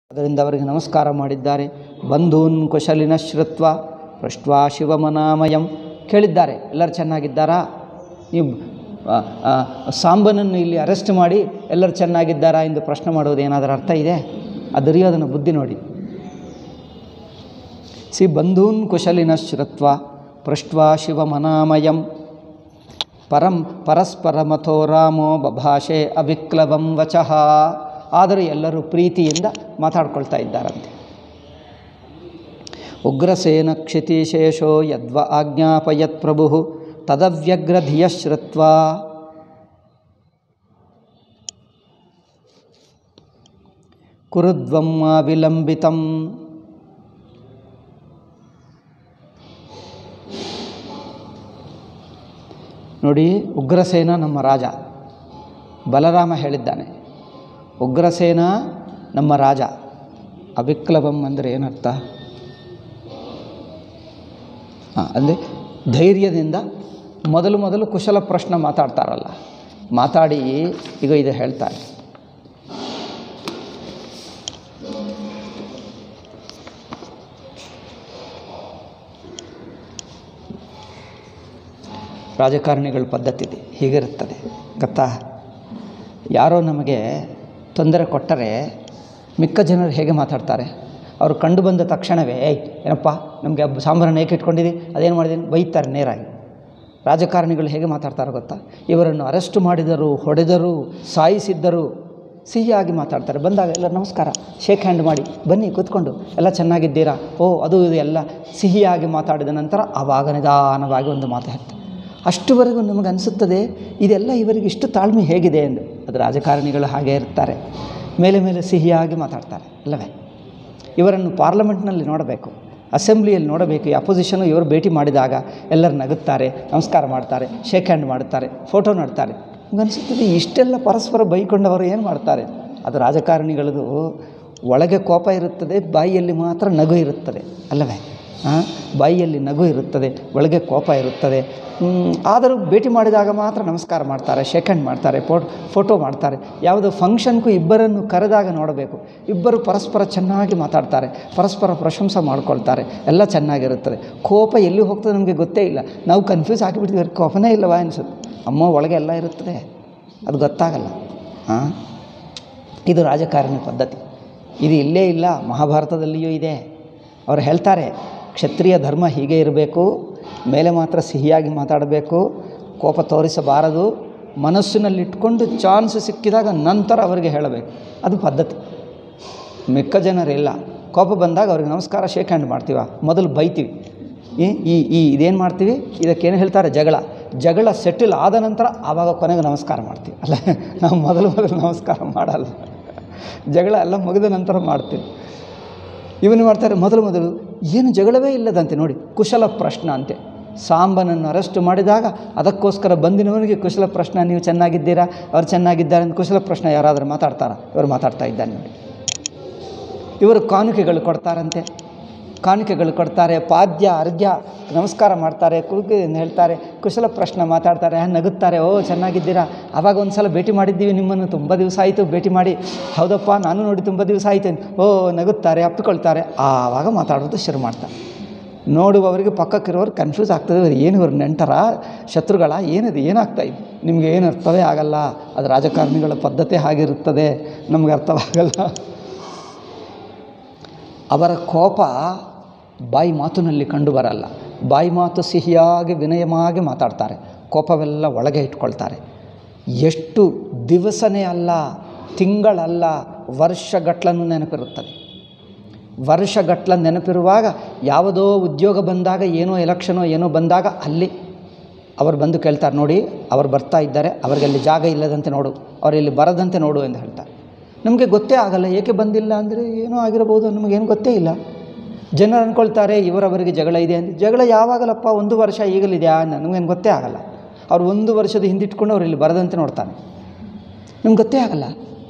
ಅದರಿಂದ ಅವರಿಗೆ ನಮಸ್ಕಾರ ಮಾಡಿದ್ದಾರೆ. ಬಂಧೂನ್ ಕುಶಲಿನ ಶ್ರುತ್ವ ಪೃಷ್ಟ್ವಾ ಶಿವಮನಾಮಯಂ ಕೇಳಿದ್ದಾರೆ, ಎಲ್ಲರೂ ಚೆನ್ನಾಗಿದ್ದಾರಾ? ನೀವು ಸಾಂಬನನ್ನು ಇಲ್ಲಿ ಅರೆಸ್ಟ್ ಮಾಡಿ ಎಲ್ಲರೂ ಚೆನ್ನಾಗಿದ್ದಾರಾ ಎಂದು ಪ್ರಶ್ನೆ ಮಾಡೋದು ಏನಾದರೂ ಅರ್ಥ ಇದೆ? ಅದನ್ನು ಬುದ್ಧಿ ನೋಡಿ. ಬಂಧೂನ್ ಕುಶಲಿನ ಶ್ರುತ್ವ ಪೃಷ್ಟ್ವಾ ಶಿವಮನಾಮಯಂ ಪರಸ್ಪರಮಥೋ ರಾಮೋ ಬಭಾಷೆ ಅವಿಕ್ಲವಂ ವಚಃ. ಆದರೆ ಎಲ್ಲರೂ ಪ್ರೀತಿಯಿಂದ ಮಾತಾಡ್ಕೊಳ್ತಾ ಇದ್ದಾರಂತೆ. ಉಗ್ರಸೇನ ಕ್ಷಿತಿಶೇಷೋ ಯದ್ವ ಆಜ್ಞಾಪಯತ್ ಪ್ರಭು ತದವ್ಯಗ್ರಧಿಯ ಶ್ರುತ್ವಾ ಕುರುದ್ವಂ ವಿಲಂಬಿತಂ. ನೋಡಿ, ಉಗ್ರಸೇನ ನಮ್ಮ ರಾಜ. ಬಲರಾಮ ಹೇಳಿದ್ದಾನೆ, ಉಗ್ರಸೇನ ನಮ್ಮ ರಾಜ. ಅವಿಕ್ಲವಂ ಅಂದರೆ ಏನರ್ಥ? ಅಂದರೆ ಧೈರ್ಯದಿಂದ ಮೊದಲು ಕುಶಲ ಪ್ರಶ್ನೆ ಮಾತಾಡ್ತಾರಲ್ಲ, ಮಾತಾಡಿ ಈಗ ಇದು ಹೇಳ್ತಾರೆ. ರಾಜಕಾರಣಿಗಳ ಪದ್ಧತಿ ಹೀಗಿರುತ್ತದೆ ಗೊತ್ತಾ? ಯಾರೋ ನಮಗೆ ತೊಂದರೆ ಕೊಟ್ಟರೆ ಮಿಕ್ಕ ಜನರು ಹೇಗೆ ಮಾತಾಡ್ತಾರೆ? ಅವರು ಕಂಡು ಬಂದ ತಕ್ಷಣವೇ ಏನಪ್ಪ ನಮಗೆ ಸಾಂಬಾರನ್ನು ಏಕೆ ಇಟ್ಕೊಂಡಿದ್ದೀವಿ, ಅದೇನು ಮಾಡಿದ್ದೀನಿ, ಬೈತಾರೆ ನೇರಾಗಿ. ರಾಜಕಾರಣಿಗಳು ಹೇಗೆ ಮಾತಾಡ್ತಾರೆ ಗೊತ್ತಾ? ಇವರನ್ನು ಅರೆಸ್ಟ್ ಮಾಡಿದರು, ಹೊಡೆದರು, ಸಾಯಿಸಿದ್ದರು, ಸಿಹಿಯಾಗಿ ಮಾತಾಡ್ತಾರೆ. ಬಂದಾಗ ಎಲ್ಲ ನಮಸ್ಕಾರ, ಶೇಕ್ ಹ್ಯಾಂಡ್ ಮಾಡಿ, ಬನ್ನಿ ಕೂತ್ಕೊಂಡು, ಎಲ್ಲ ಚೆನ್ನಾಗಿದ್ದೀರಾ, ಓ ಅದು ಇದು ಎಲ್ಲ ಸಿಹಿಯಾಗಿ ಮಾತಾಡಿದ ನಂತರ ಆವಾಗ ನಿಧಾನವಾಗಿ ಒಂದು ಮಾತು ಹೇಳ್ತಾರೆ. ಅಷ್ಟುವರೆಗೂ ನಮಗೆ ಅನಿಸುತ್ತದೆ ಇದೆಲ್ಲ ಇವರಿಗೆ ಇಷ್ಟು ತಾಳ್ಮೆ ಹೇಗಿದೆ ಎಂದು. ಅದು ರಾಜಕಾರಣಿಗಳು ಹಾಗೇ ಇರ್ತಾರೆ, ಮೇಲೆ ಸಿಹಿಯಾಗಿ ಮಾತಾಡ್ತಾರೆ ಅಲ್ಲವೇ? ಇವರನ್ನು ಪಾರ್ಲಿಮೆಂಟ್ನಲ್ಲಿ ನೋಡಬೇಕು, ಅಸೆಂಬ್ಲಿಯಲ್ಲಿ ನೋಡಬೇಕು. ಈ ಅಪೋಸಿಷನು ಇವರು ಭೇಟಿ ಮಾಡಿದಾಗ ಎಲ್ಲರೂ ನಗುತ್ತಾರೆ, ನಮಸ್ಕಾರ ಮಾಡ್ತಾರೆ, ಶೇಕ್ ಹ್ಯಾಂಡ್ ಮಾಡುತ್ತಾರೆ, ಫೋಟೋ ನೋಡ್ತಾರೆ. ನಮಗನ್ನಿಸುತ್ತದೆ ಇಷ್ಟೆಲ್ಲ ಪರಸ್ಪರ ಬೈಕೊಂಡವರು ಏನು ಮಾಡ್ತಾರೆ? ಅದು ರಾಜಕಾರಣಿಗಳದು ಒಳಗೆ ಕೋಪ ಇರುತ್ತದೆ, ಬಾಯಿಯಲ್ಲಿ ಮಾತ್ರ ನಗು ಇರುತ್ತದೆ ಅಲ್ಲವೇ? ಬಾಯಿಯಲ್ಲಿ ನಗು ಇರುತ್ತದೆ, ಒಳಗೆ ಕೋಪ ಇರುತ್ತದೆ. ಆದರೂ ಭೇಟಿ ಮಾಡಿದಾಗ ಮಾತ್ರ ನಮಸ್ಕಾರ ಮಾಡ್ತಾರೆ, ಶೇಕ್ ಹ್ಯಾಂಡ್ ಮಾಡ್ತಾರೆ, ಫೋಟೋ ಮಾಡ್ತಾರೆ. ಯಾವುದೋ ಫಂಕ್ಷನ್ಗೂ ಇಬ್ಬರನ್ನು ಕರೆದಾಗ ನೋಡಬೇಕು, ಇಬ್ಬರು ಪರಸ್ಪರ ಚೆನ್ನಾಗಿ ಮಾತಾಡ್ತಾರೆ, ಪರಸ್ಪರ ಪ್ರಶಂಸೆ ಮಾಡ್ಕೊಳ್ತಾರೆ, ಎಲ್ಲ ಚೆನ್ನಾಗಿರುತ್ತದೆ. ಕೋಪ ಎಲ್ಲಿ ಹೋಗ್ತದೆ ನಮಗೆ ಗೊತ್ತೇ ಇಲ್ಲ. ನಾವು ಕನ್ಫ್ಯೂಸ್ ಆಗಿಬಿಡ್ತೀವಿ, ಕೋಪನೇ ಇಲ್ಲವಾ ಅನಿಸುತ್ತೆ. ಅಮ್ಮ ಒಳಗೆ ಎಲ್ಲ ಇರುತ್ತದೆ, ಅದು ಗೊತ್ತಾಗಲ್ಲ. ಇದು ರಾಜಕಾರಣಿ ಪದ್ಧತಿ. ಇದು ಇಲ್ಲೇ ಇಲ್ಲ, ಮಹಾಭಾರತದಲ್ಲಿಯೂ ಇದೆ. ಅವರು ಹೇಳ್ತಾರೆ, ಕ್ಷತ್ರಿಯ ಧರ್ಮ ಹೀಗೆ ಇರಬೇಕು, ಮೇಲೆ ಮಾತ್ರ ಸಿಹಿಯಾಗಿ ಮಾತಾಡಬೇಕು, ಕೋಪ ತೋರಿಸಬಾರದು, ಮನಸ್ಸಿನಲ್ಲಿಟ್ಕೊಂಡು ಚಾನ್ಸ್ ಸಿಕ್ಕಿದಾಗ ನಂತರ ಅವರಿಗೆ ಹೇಳಬೇಕು. ಅದು ಪದ್ಧತಿ. ಮಿಕ್ಕ ಜನರಿಲ್ಲ, ಕೋಪ ಬಂದಾಗ ಅವ್ರಿಗೆ ನಮಸ್ಕಾರ ಶೇಕ್ ಹ್ಯಾಂಡ್ ಮಾಡ್ತೀವ, ಮೊದಲು ಬೈತೀವಿ. ಇದೇನು ಮಾಡ್ತೀವಿ, ಇದಕ್ಕೇನು ಹೇಳ್ತಾರೆ, ಜಗಳ ಸೆಟಲ್ ಆದ ನಂತರ ಆವಾಗ ಕೊನೆಗೆ ನಮಸ್ಕಾರ ಮಾಡ್ತೀವಿ ಅಲ್ಲ. ನಾವು ಮೊದಲು ನಮಸ್ಕಾರ ಮಾಡಲ್ಲ, ಜಗಳ ಎಲ್ಲ ಮುಗಿದ ನಂತರ ಮಾಡ್ತೀವಿ. ಇವನು ಮಾಡ್ತಾರೆ ಮೊದಲು ಏನು ಜಗಳವೇ ಇಲ್ಲದಂತೆ. ನೋಡಿ, ಕುಶಲ ಪ್ರಶ್ನೆ ಅಂತೆ. ಸಾಂಬನನ್ನು ಅರೆಸ್ಟ್ ಮಾಡಿದಾಗ ಅದಕ್ಕೋಸ್ಕರ ಬಂದಿನವನಿಗೆ ಕುಶಲ ಪ್ರಶ್ನೆ, ನೀವು ಚೆನ್ನಾಗಿದ್ದೀರಾ, ಅವ್ರು ಚೆನ್ನಾಗಿದ್ದಾರೆ ಅಂತ ಕುಶಲ ಪ್ರಶ್ನೆ ಯಾರಾದರೂ ಮಾತಾಡ್ತಾರಾ? ಇವರು ಮಾತಾಡ್ತಾ ಇದ್ದಾನೆ ನೋಡಿ. ಇವರು ಕಾಣಿಕೆಗಳು ಕೊಡ್ತಾರೆ, ಪಾದ್ಯ ಅರ್ಘ್ಯ ನಮಸ್ಕಾರ ಮಾಡ್ತಾರೆ, ಕುರುಕು ಹೇಳ್ತಾರೆ, ಕುಶಲ ಪ್ರಶ್ನೆ ಮಾತಾಡ್ತಾರೆ, ನಗುತ್ತಾರೆ, ಓ ಚೆನ್ನಾಗಿದ್ದೀರಾ, ಆವಾಗ ಒಂದು ಸಲ ಭೇಟಿ ಮಾಡಿದ್ದೀವಿ ನಿಮ್ಮನ್ನು, ತುಂಬ ದಿವಸ ಆಯಿತು ಭೇಟಿ ಮಾಡಿ, ಹೌದಪ್ಪ ನಾನು ನೋಡಿ ತುಂಬ ದಿವಸ ಆಯಿತು, ಓ ನಗುತ್ತಾರೆ, ಅಪ್ಪಿಕೊಳ್ತಾರೆ. ಆವಾಗ ಮಾತಾಡೋದು ಶುರು ಮಾಡ್ತಾರೆ. ನೋಡುವವರಿಗೆ ಪಕ್ಕಕ್ಕಿರೋರು ಕನ್ಫ್ಯೂಸ್ ಆಗ್ತದೆ, ಏನು ಇವರು ನೆಂಟರ ಶತ್ರುಗಳ, ಏನಾಗ್ತಾಯಿದೆ, ನಿಮಗೆ ಏನು ಅರ್ಥವೇ ಆಗಲ್ಲ. ಅದು ರಾಜಕಾರಣಿಗಳ ಪದ್ಧತಿ ಹಾಗಿರುತ್ತದೆ, ನಮಗೆ ಅರ್ಥವಾಗಲ್ಲ. ಅವರ ಕೋಪ ಬಾಯಿ ಮಾತಿನಲ್ಲಿ ಕಂಡು ಬರಲ್ಲ. ಬಾಯಿ ಮಾತು ಸಿಹಿಯಾಗಿ ವಿನಯವಾಗಿ ಮಾತಾಡ್ತಾರೆ, ಕೋಪವೆಲ್ಲ ಒಳಗೆ ಇಟ್ಕೊಳ್ತಾರೆ. ಎಷ್ಟು ದಿವಸನೇ ಅಲ್ಲ, ತಿಂಗಳಲ್ಲ, ವರ್ಷಗಟ್ಟಲನ್ನು ನೆನಪಿರುತ್ತದೆ. ವರ್ಷಗಟ್ಟಲ ನೆನಪಿರುವಾಗ ಯಾವುದೋ ಉದ್ಯೋಗ ಬಂದಾಗ, ಏನೋ ಎಲೆಕ್ಷನೋ ಏನೋ ಬಂದಾಗ ಅಲ್ಲಿ ಅವರು ಬಂದು ಕೇಳ್ತಾರೆ, ನೋಡಿ ಅವರು ಬರ್ತಾ ಇದ್ದಾರೆ, ಅವರಿಗಲ್ಲಿ ಜಾಗ ಇಲ್ಲದಂತೆ ನೋಡು, ಅವರಲ್ಲಿ ಬರದಂತೆ ನೋಡು ಎಂದು ಹೇಳ್ತಾರೆ. ನಮಗೆ ಗೊತ್ತೇ ಆಗಲ್ಲ, ಏಕೆ ಬಂದಿಲ್ಲ ಅಂದರೆ ಏನೋ ಆಗಿರಬಹುದು, ನಮಗೇನು ಗೊತ್ತೇ ಇಲ್ಲ. ಜನರು ಅಂದ್ಕೊಳ್ತಾರೆ ಇವರವರಿಗೆ ಜಗಳ ಇದೆ ಅಂತ. ಜಗಳ ಯಾವಾಗಲಪ್ಪ, 1 ವರ್ಷ ಈಗಲಿದೆಯಾ, ನಮಗೇನು ಗೊತ್ತೇ ಆಗಲ್ಲ. ಅವ್ರು 1 ವರ್ಷದ ಹಿಂದಿಟ್ಕೊಂಡು ಅವರಲ್ಲಿ ಬರದಂತೆ ನೋಡ್ತಾನೆ, ನಮ್ಗೆ ಗೊತ್ತೇ ಆಗಲ್ಲ.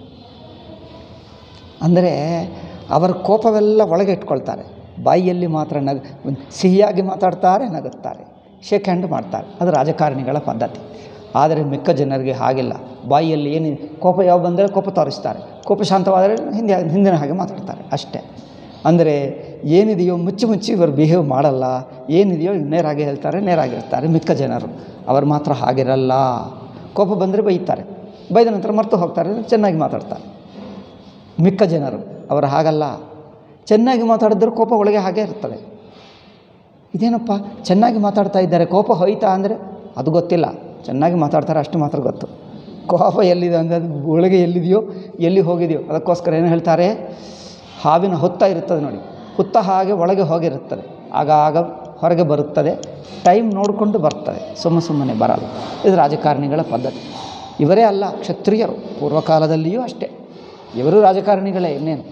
ಅಂದರೆ ಅವರ ಕೋಪವೆಲ್ಲ ಒಳಗೆ ಇಟ್ಕೊಳ್ತಾರೆ, ಬಾಯಿಯಲ್ಲಿ ಮಾತ್ರ ಸಿಹಿಯಾಗಿ ಮಾತಾಡ್ತಾರೆ, ನಗುತ್ತಾರೆ, ಶೇಕ್ ಹ್ಯಾಂಡ್ ಮಾಡ್ತಾರೆ. ಅದು ರಾಜಕಾರಣಿಗಳ ಪದ್ಧತಿ. ಆದರೆ ಮಿಕ್ಕ ಜನರಿಗೆ ಹಾಗಿಲ್ಲ. ಬಾಯಿಯಲ್ಲಿ ಏನು ಕೋಪ ಯಾವ ಬಂದರೆ ಕೋಪ ತೋರಿಸ್ತಾರೆ, ಕೋಪ ಶಾಂತವಾದರೆ ಹಿಂದಿನ ಹಾಗೆ ಮಾತಾಡ್ತಾರೆ ಅಷ್ಟೇ. ಅಂದರೆ ಏನಿದೆಯೋ ಮುಚ್ಚಿ ಮುಚ್ಚಿ ಇವರು ಬಿಹೇವ್ ಮಾಡಲ್ಲ, ಏನಿದೆಯೋ ನೇರಾಗಿ ಹೇಳ್ತಾರೆ, ನೇರಾಗಿರ್ತಾರೆ. ಮಿಕ್ಕ ಜನರು ಅವರು ಮಾತ್ರ ಹಾಗಿರಲ್ಲ. ಕೋಪ ಬಂದರೆ ಬೈತಾರೆ, ಬೈದ ನಂತರ ಮರೆತು ಹೋಗ್ತಾರೆ, ಚೆನ್ನಾಗಿ ಮಾತಾಡ್ತಾರೆ. ಮಿಕ್ಕ ಜನರು ಅವರು ಹಾಗಲ್ಲ, ಚೆನ್ನಾಗಿ ಮಾತಾಡಿದ್ರು ಕೋಪ ಒಳಗೆ ಹಾಗೇ ಇರ್ತದೆ. ಇದೇನಪ್ಪ ಚೆನ್ನಾಗಿ ಮಾತಾಡ್ತಾ ಇದ್ದಾರೆ, ಕೋಪ ಹೋಯ್ತಾ ಅಂದರೆ ಅದು ಗೊತ್ತಿಲ್ಲ. ಚೆನ್ನಾಗಿ ಮಾತಾಡ್ತಾರೆ ಅಷ್ಟು ಮಾತ್ರ ಗೊತ್ತು. ಕೋಪ ಎಲ್ಲಿದೆ ಅಂದರೆ ಅದು ಒಳಗೆ ಎಲ್ಲಿದೆಯೋ ಎಲ್ಲಿ ಹೋಗಿದೆಯೋ. ಅದಕ್ಕೋಸ್ಕರ ಏನು ಹೇಳ್ತಾರೆ, ಹಾವಿನ ಹುತ್ತ ಇರುತ್ತದೆ ನೋಡಿ, ಹುತ್ತ ಹಾಗೆ ಒಳಗೆ ಹೋಗಿರುತ್ತದೆ, ಆಗ ಹೊರಗೆ ಬರುತ್ತದೆ, ಟೈಮ್ ನೋಡಿಕೊಂಡು ಬರ್ತದೆ, ಸುಮ್ಮನೆ ಬರಲ್ಲ. ಇದು ರಾಜಕಾರಣಿಗಳ ಪದ್ಧತಿ. ಇವರೇ ಅಲ್ಲ, ಕ್ಷತ್ರಿಯರು ಪೂರ್ವಕಾಲದಲ್ಲಿಯೂ ಅಷ್ಟೇ, ಇವರು ರಾಜಕಾರಣಿಗಳೇ. ಇನ್ನೇನು,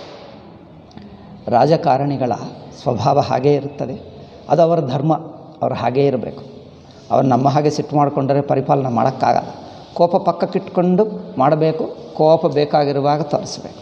ರಾಜಕಾರಣಿಗಳ ಸ್ವಭಾವ ಹಾಗೇ ಇರುತ್ತದೆ, ಅದು ಅವರ ಧರ್ಮ, ಅವರು ಹಾಗೇ ಇರಬೇಕು. ಅವರು ನಮ್ಮ ಹಾಗೆ ಸಿಟ್ಟು ಮಾಡಿಕೊಂಡರೆ ಪರಿಪಾಲನೆ ಮಾಡೋಕ್ಕಾಗಲ್ಲ. ಕೋಪ ಪಕ್ಕಕ್ಕಿಟ್ಕೊಂಡು ಮಾಡಬೇಕು, ಕೋಪ ಬೇಕಾಗಿರುವಾಗ ತೋರಿಸಬೇಕು.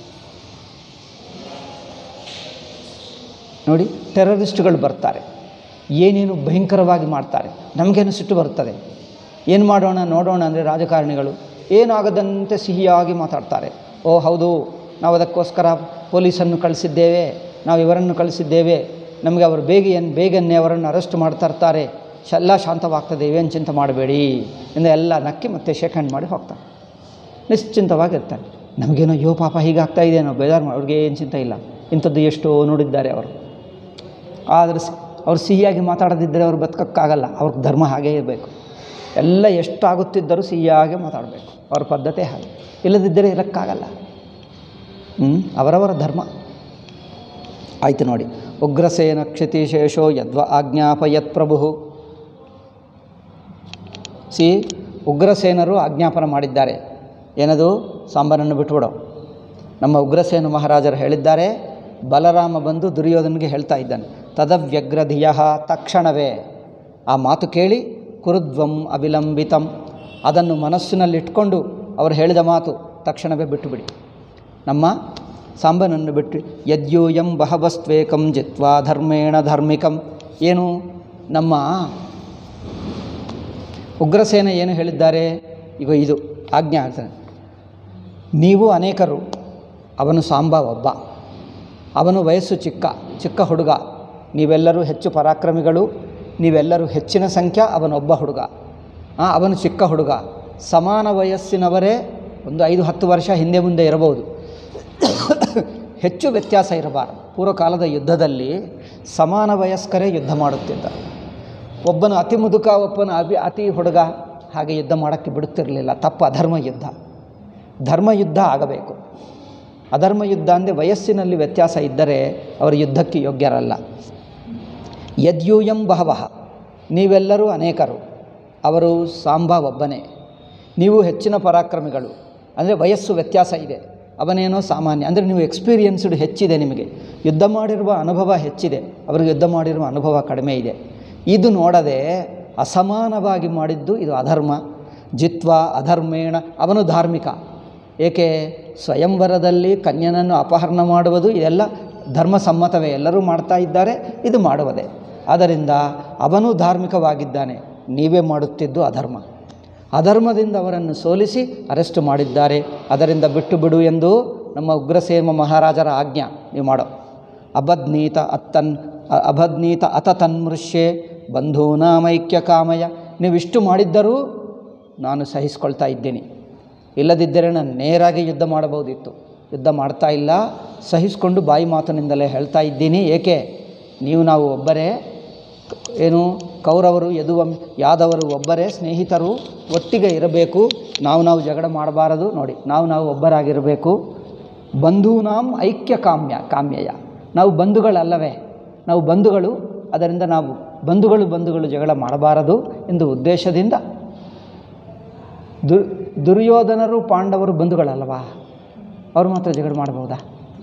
ನೋಡಿ, ಟೆರರಿಸ್ಟ್ಗಳು ಬರ್ತಾರೆ, ಏನೇನು ಭಯಂಕರವಾಗಿ ಮಾಡ್ತಾರೆ, ನಮಗೇನು ಸಿಟ್ಟು ಬರುತ್ತದೆ. ಏನು ಮಾಡೋಣ ನೋಡೋಣ ಅಂದರೆ ರಾಜಕಾರಣಿಗಳು ಏನಾಗದಂತೆ ಸಿಹಿಯಾಗಿ ಮಾತಾಡ್ತಾರೆ. ಓ ಹೌದು, ನಾವು ಅದಕ್ಕೋಸ್ಕರ ಪೊಲೀಸನ್ನು ಕಳಿಸಿದ್ದೇವೆ, ನಾವು ಇವರನ್ನು ಕಳಿಸಿದ್ದೇವೆ, ನಮಗೆ ಅವರು ಬೇಗನೆ ಅವರನ್ನು ಅರೆಸ್ಟ್ ಮಾಡ್ತಾ ಇರ್ತಾರೆ, ಎಲ್ಲ ಶಾಂತವಾಗ್ತದೆ, ಏನು ಚಿಂತೆ ಮಾಡಬೇಡಿ ಎಂದು ಎಲ್ಲ ನಕ್ಕಿ ಮತ್ತೆ ಶೇಕ್ ಹ್ಯಾಂಡ್ ಮಾಡಿ ಹೋಗ್ತಾರೆ, ನಿಶ್ಚಿಂತವಾಗಿರ್ತಾರೆ. ನಮಗೇನೋ ಅಯ್ಯೋ ಪಾಪ ಹೀಗಾಗ್ತಾ ಇದೆಯೇನೋ ಬೇಜಾರು, ಅವ್ರಿಗೆ ಏನು ಚಿಂತೆ ಇಲ್ಲ. ಇಂಥದ್ದು ಎಷ್ಟೋ ನೋಡಿದ್ದಾರೆ ಅವರು. ಆದರೆ ಅವ್ರು ಸಿಹಿಯಾಗಿ ಮಾತಾಡದಿದ್ದರೆ ಅವ್ರು ಬದುಕೋಕ್ಕಾಗಲ್ಲ, ಅವ್ರಿಗೆ ಧರ್ಮ ಹಾಗೇ ಇರಬೇಕು. ಎಲ್ಲ ಎಷ್ಟಾಗುತ್ತಿದ್ದರೂ ಸಿಹಿಯಾಗಿ ಮಾತಾಡಬೇಕು, ಅವ್ರ ಪದ್ಧತಿ ಹಾಗೆ, ಇಲ್ಲದಿದ್ದರೆ ಇರೋಕ್ಕಾಗಲ್ಲ. ಅವರವರ ಧರ್ಮ ಆಯಿತು. ನೋಡಿ, ಉಗ್ರಸೇನ ಕ್ಷಿತಿಶೇಷೋ ಯದ್ವ ಆಜ್ಞಾಪಯತ್ ಪ್ರಭು. ಉಗ್ರಸೇನರು ಆಜ್ಞಾಪನ ಮಾಡಿದ್ದಾರೆ, ಏನದು, ಸಾಂಬನನ್ನು ಬಿಟ್ಬಿಡೋ. ನಮ್ಮ ಉಗ್ರಸೇನ ಮಹಾರಾಜರು ಹೇಳಿದ್ದಾರೆ, ಬಲರಾಮ ಬಂದು ದುರ್ಯೋಧನಿಗೆ ಹೇಳ್ತಾ ಇದ್ದಾನೆ, ತದವ್ಯಗ್ರಧಿಯ, ತಕ್ಷಣವೇ ಆ ಮಾತು ಕೇಳಿ, ಕುರುದ್ವಂ ಅವಿಲಂಬಿತಂ, ಅದನ್ನು ಮನಸ್ಸಿನಲ್ಲಿಟ್ಕೊಂಡು ಅವರು ಹೇಳಿದ ಮಾತು ತಕ್ಷಣವೇ ಬಿಟ್ಟುಬಿಡಿ, ನಮ್ಮ ಸಾಂಬನನ್ನು ಬಿಟ್ಟು. ಯದ್ಯೂಯಂ ಬಹವಸ್ತ್ವೇಕಂ ಜಿತ್ವಾ ಧರ್ಮೇಣ ಧಾರ್ಮಿಕಂ. ಏನು ನಮ್ಮ ಉಗ್ರಸೇನ ಏನು ಹೇಳಿದ್ದಾರೆ, ಈಗ ಇದು ಆಜ್ಞೆ ಆಗ್ತಾನೆ. ನೀವು ಅನೇಕರು, ಅವನು ಸಾಂಬ ಒಬ್ಬ, ಅವನು ವಯಸ್ಸು ಚಿಕ್ಕ ಹುಡುಗ, ನೀವೆಲ್ಲರೂ ಹೆಚ್ಚು ಪರಾಕ್ರಮಿಗಳು, ನೀವೆಲ್ಲರೂ ಹೆಚ್ಚಿನ ಸಂಖ್ಯೆ, ಅವನೊಬ್ಬ ಹುಡುಗ, ಅವನು ಚಿಕ್ಕ ಹುಡುಗ. ಸಮಾನ ವಯಸ್ಸಿನವರೇ ಒಂದು 5-10 ವರ್ಷ ಹಿಂದೆ ಮುಂದೆ ಇರಬಹುದು, ಹೆಚ್ಚು ವ್ಯತ್ಯಾಸ ಇರಬಾರದು. ಪೂರ್ವಕಾಲದ ಯುದ್ಧದಲ್ಲಿ ಸಮಾನ ವಯಸ್ಕರೇ ಯುದ್ಧ ಮಾಡುತ್ತಿದ್ದರು. ಒಬ್ಬನು ಅತಿ ಮುದುಕ, ಒಬ್ಬನು ಅತಿ ಹುಡುಗ, ಹಾಗೆ ಯುದ್ಧ ಮಾಡೋಕ್ಕೆ ಬಿಡುತ್ತಿರಲಿಲ್ಲ. ತಪ್ಪು, ಅಧರ್ಮ ಯುದ್ಧ. ಧರ್ಮ ಯುದ್ಧ ಆಗಬೇಕು. ಅಧರ್ಮ ಯುದ್ಧ ಅಂದರೆ ವಯಸ್ಸಿನಲ್ಲಿ ವ್ಯತ್ಯಾಸ ಇದ್ದರೆ ಅವರು ಯುದ್ಧಕ್ಕೆ ಯೋಗ್ಯರಲ್ಲ. ಯದ್ಯೂಯಂ ಬಹವಃ, ನೀವೆಲ್ಲರೂ ಅನೇಕರು, ಅವರು ಸಾಂಬ ಒಬ್ಬನೇ. ನೀವು ಹೆಚ್ಚಿನ ಪರಾಕ್ರಮಿಗಳು, ಅಂದರೆ ವಯಸ್ಸು ವ್ಯತ್ಯಾಸ ಇದೆ, ಅವನೇನೋ ಸಾಮಾನ್ಯ, ಅಂದರೆ ನೀವು ಎಕ್ಸ್ಪೀರಿಯನ್ಸ್ಡ್ ಹೆಚ್ಚಿದೆ, ನಿಮಗೆ ಯುದ್ಧ ಮಾಡಿರುವ ಅನುಭವ ಹೆಚ್ಚಿದೆ, ಅವರಿಗೆ ಯುದ್ಧ ಮಾಡಿರುವ ಅನುಭವ ಕಡಿಮೆ ಇದೆ. ಇದು ನೋಡದೆ ಅಸಮಾನವಾಗಿ ಮಾಡಿದ್ದು ಇದು ಅಧರ್ಮ. ಜಿತ್ವಾ ಅಧರ್ಮೇಣ, ಅವನು ಧಾರ್ಮಿಕ. ಏಕೆ, ಸ್ವಯಂವರದಲ್ಲಿ ಕನ್ಯನನ್ನು ಅಪಹರಣ ಮಾಡುವುದು ಇದೆಲ್ಲ ಧರ್ಮಸಮ್ಮತವೇ, ಎಲ್ಲರೂ ಮಾಡ್ತಾ ಇದ್ದಾರೆ, ಇದು ಮಾಡುವುದೇ. ಆದ್ದರಿಂದ ಅವನು ಧಾರ್ಮಿಕವಾಗಿದ್ದಾನೆ, ನೀವೇ ಮಾಡುತ್ತಿದ್ದು ಅಧರ್ಮ. ಅಧರ್ಮದಿಂದ ಅವರನ್ನು ಸೋಲಿಸಿ ಅರೆಸ್ಟ್ ಮಾಡಿದ್ದಾರೆ, ಅದರಿಂದ ಬಿಟ್ಟು ಬಿಡು ಎಂದು ನಮ್ಮ ಉಗ್ರಸೇನ ಮಹಾರಾಜರ ಆಜ್ಞಾ. ನೀವು ಮಾಡೋ. ಅಬಧ್ನೀತ ಅತ ತನ್ಮೃಷ್ಯೆ ಬಂಧೂನಾಮೈಕ್ಯ ಕಾಮಯ. ನೀವಿಷ್ಟು ಮಾಡಿದ್ದರೂ ನಾನು ಸಹಿಸ್ಕೊಳ್ತಾ ಇದ್ದೀನಿ, ಇಲ್ಲದಿದ್ದರೆ ನಾನು ನೇರಾಗಿ ಯುದ್ಧ ಮಾಡಬಹುದಿತ್ತು. ಯುದ್ಧ ಮಾಡ್ತಾ ಇಲ್ಲ, ಸಹಿಸಿಕೊಂಡು ಬಾಯಿ ಮಾತಿನಿಂದಲೇ ಹೇಳ್ತಾ ಇದ್ದೀನಿ. ಏಕೆ, ನಾವು ಒಬ್ಬರೇ, ಏನು ಕೌರವರು ಯಾದವರು ಒಬ್ಬರೇ ಸ್ನೇಹಿತರು, ಒಟ್ಟಿಗೆ ಇರಬೇಕು, ನಾವು ಜಗಳ ಮಾಡಬಾರದು. ನೋಡಿ, ನಾವು ಒಬ್ಬರಾಗಿರಬೇಕು. ಬಂಧೂನಾಂ ಐಕ್ಯ ಕಾಮ್ಯಯ, ನಾವು ಬಂಧುಗಳಲ್ಲವೇ, ನಾವು ಬಂಧುಗಳು, ಅದರಿಂದ ನಾವು ಬಂಧುಗಳು ಜಗಳ ಮಾಡಬಾರದು ಎಂದು ಉದ್ದೇಶದಿಂದ. ದುರ್ಯೋಧನರು ಪಾಂಡವರು ಬಂಧುಗಳಲ್ಲವಾ, ಅವ್ರು ಮಾತ್ರ ಜಗಳ ಮಾಡ್ಬೋದಾ?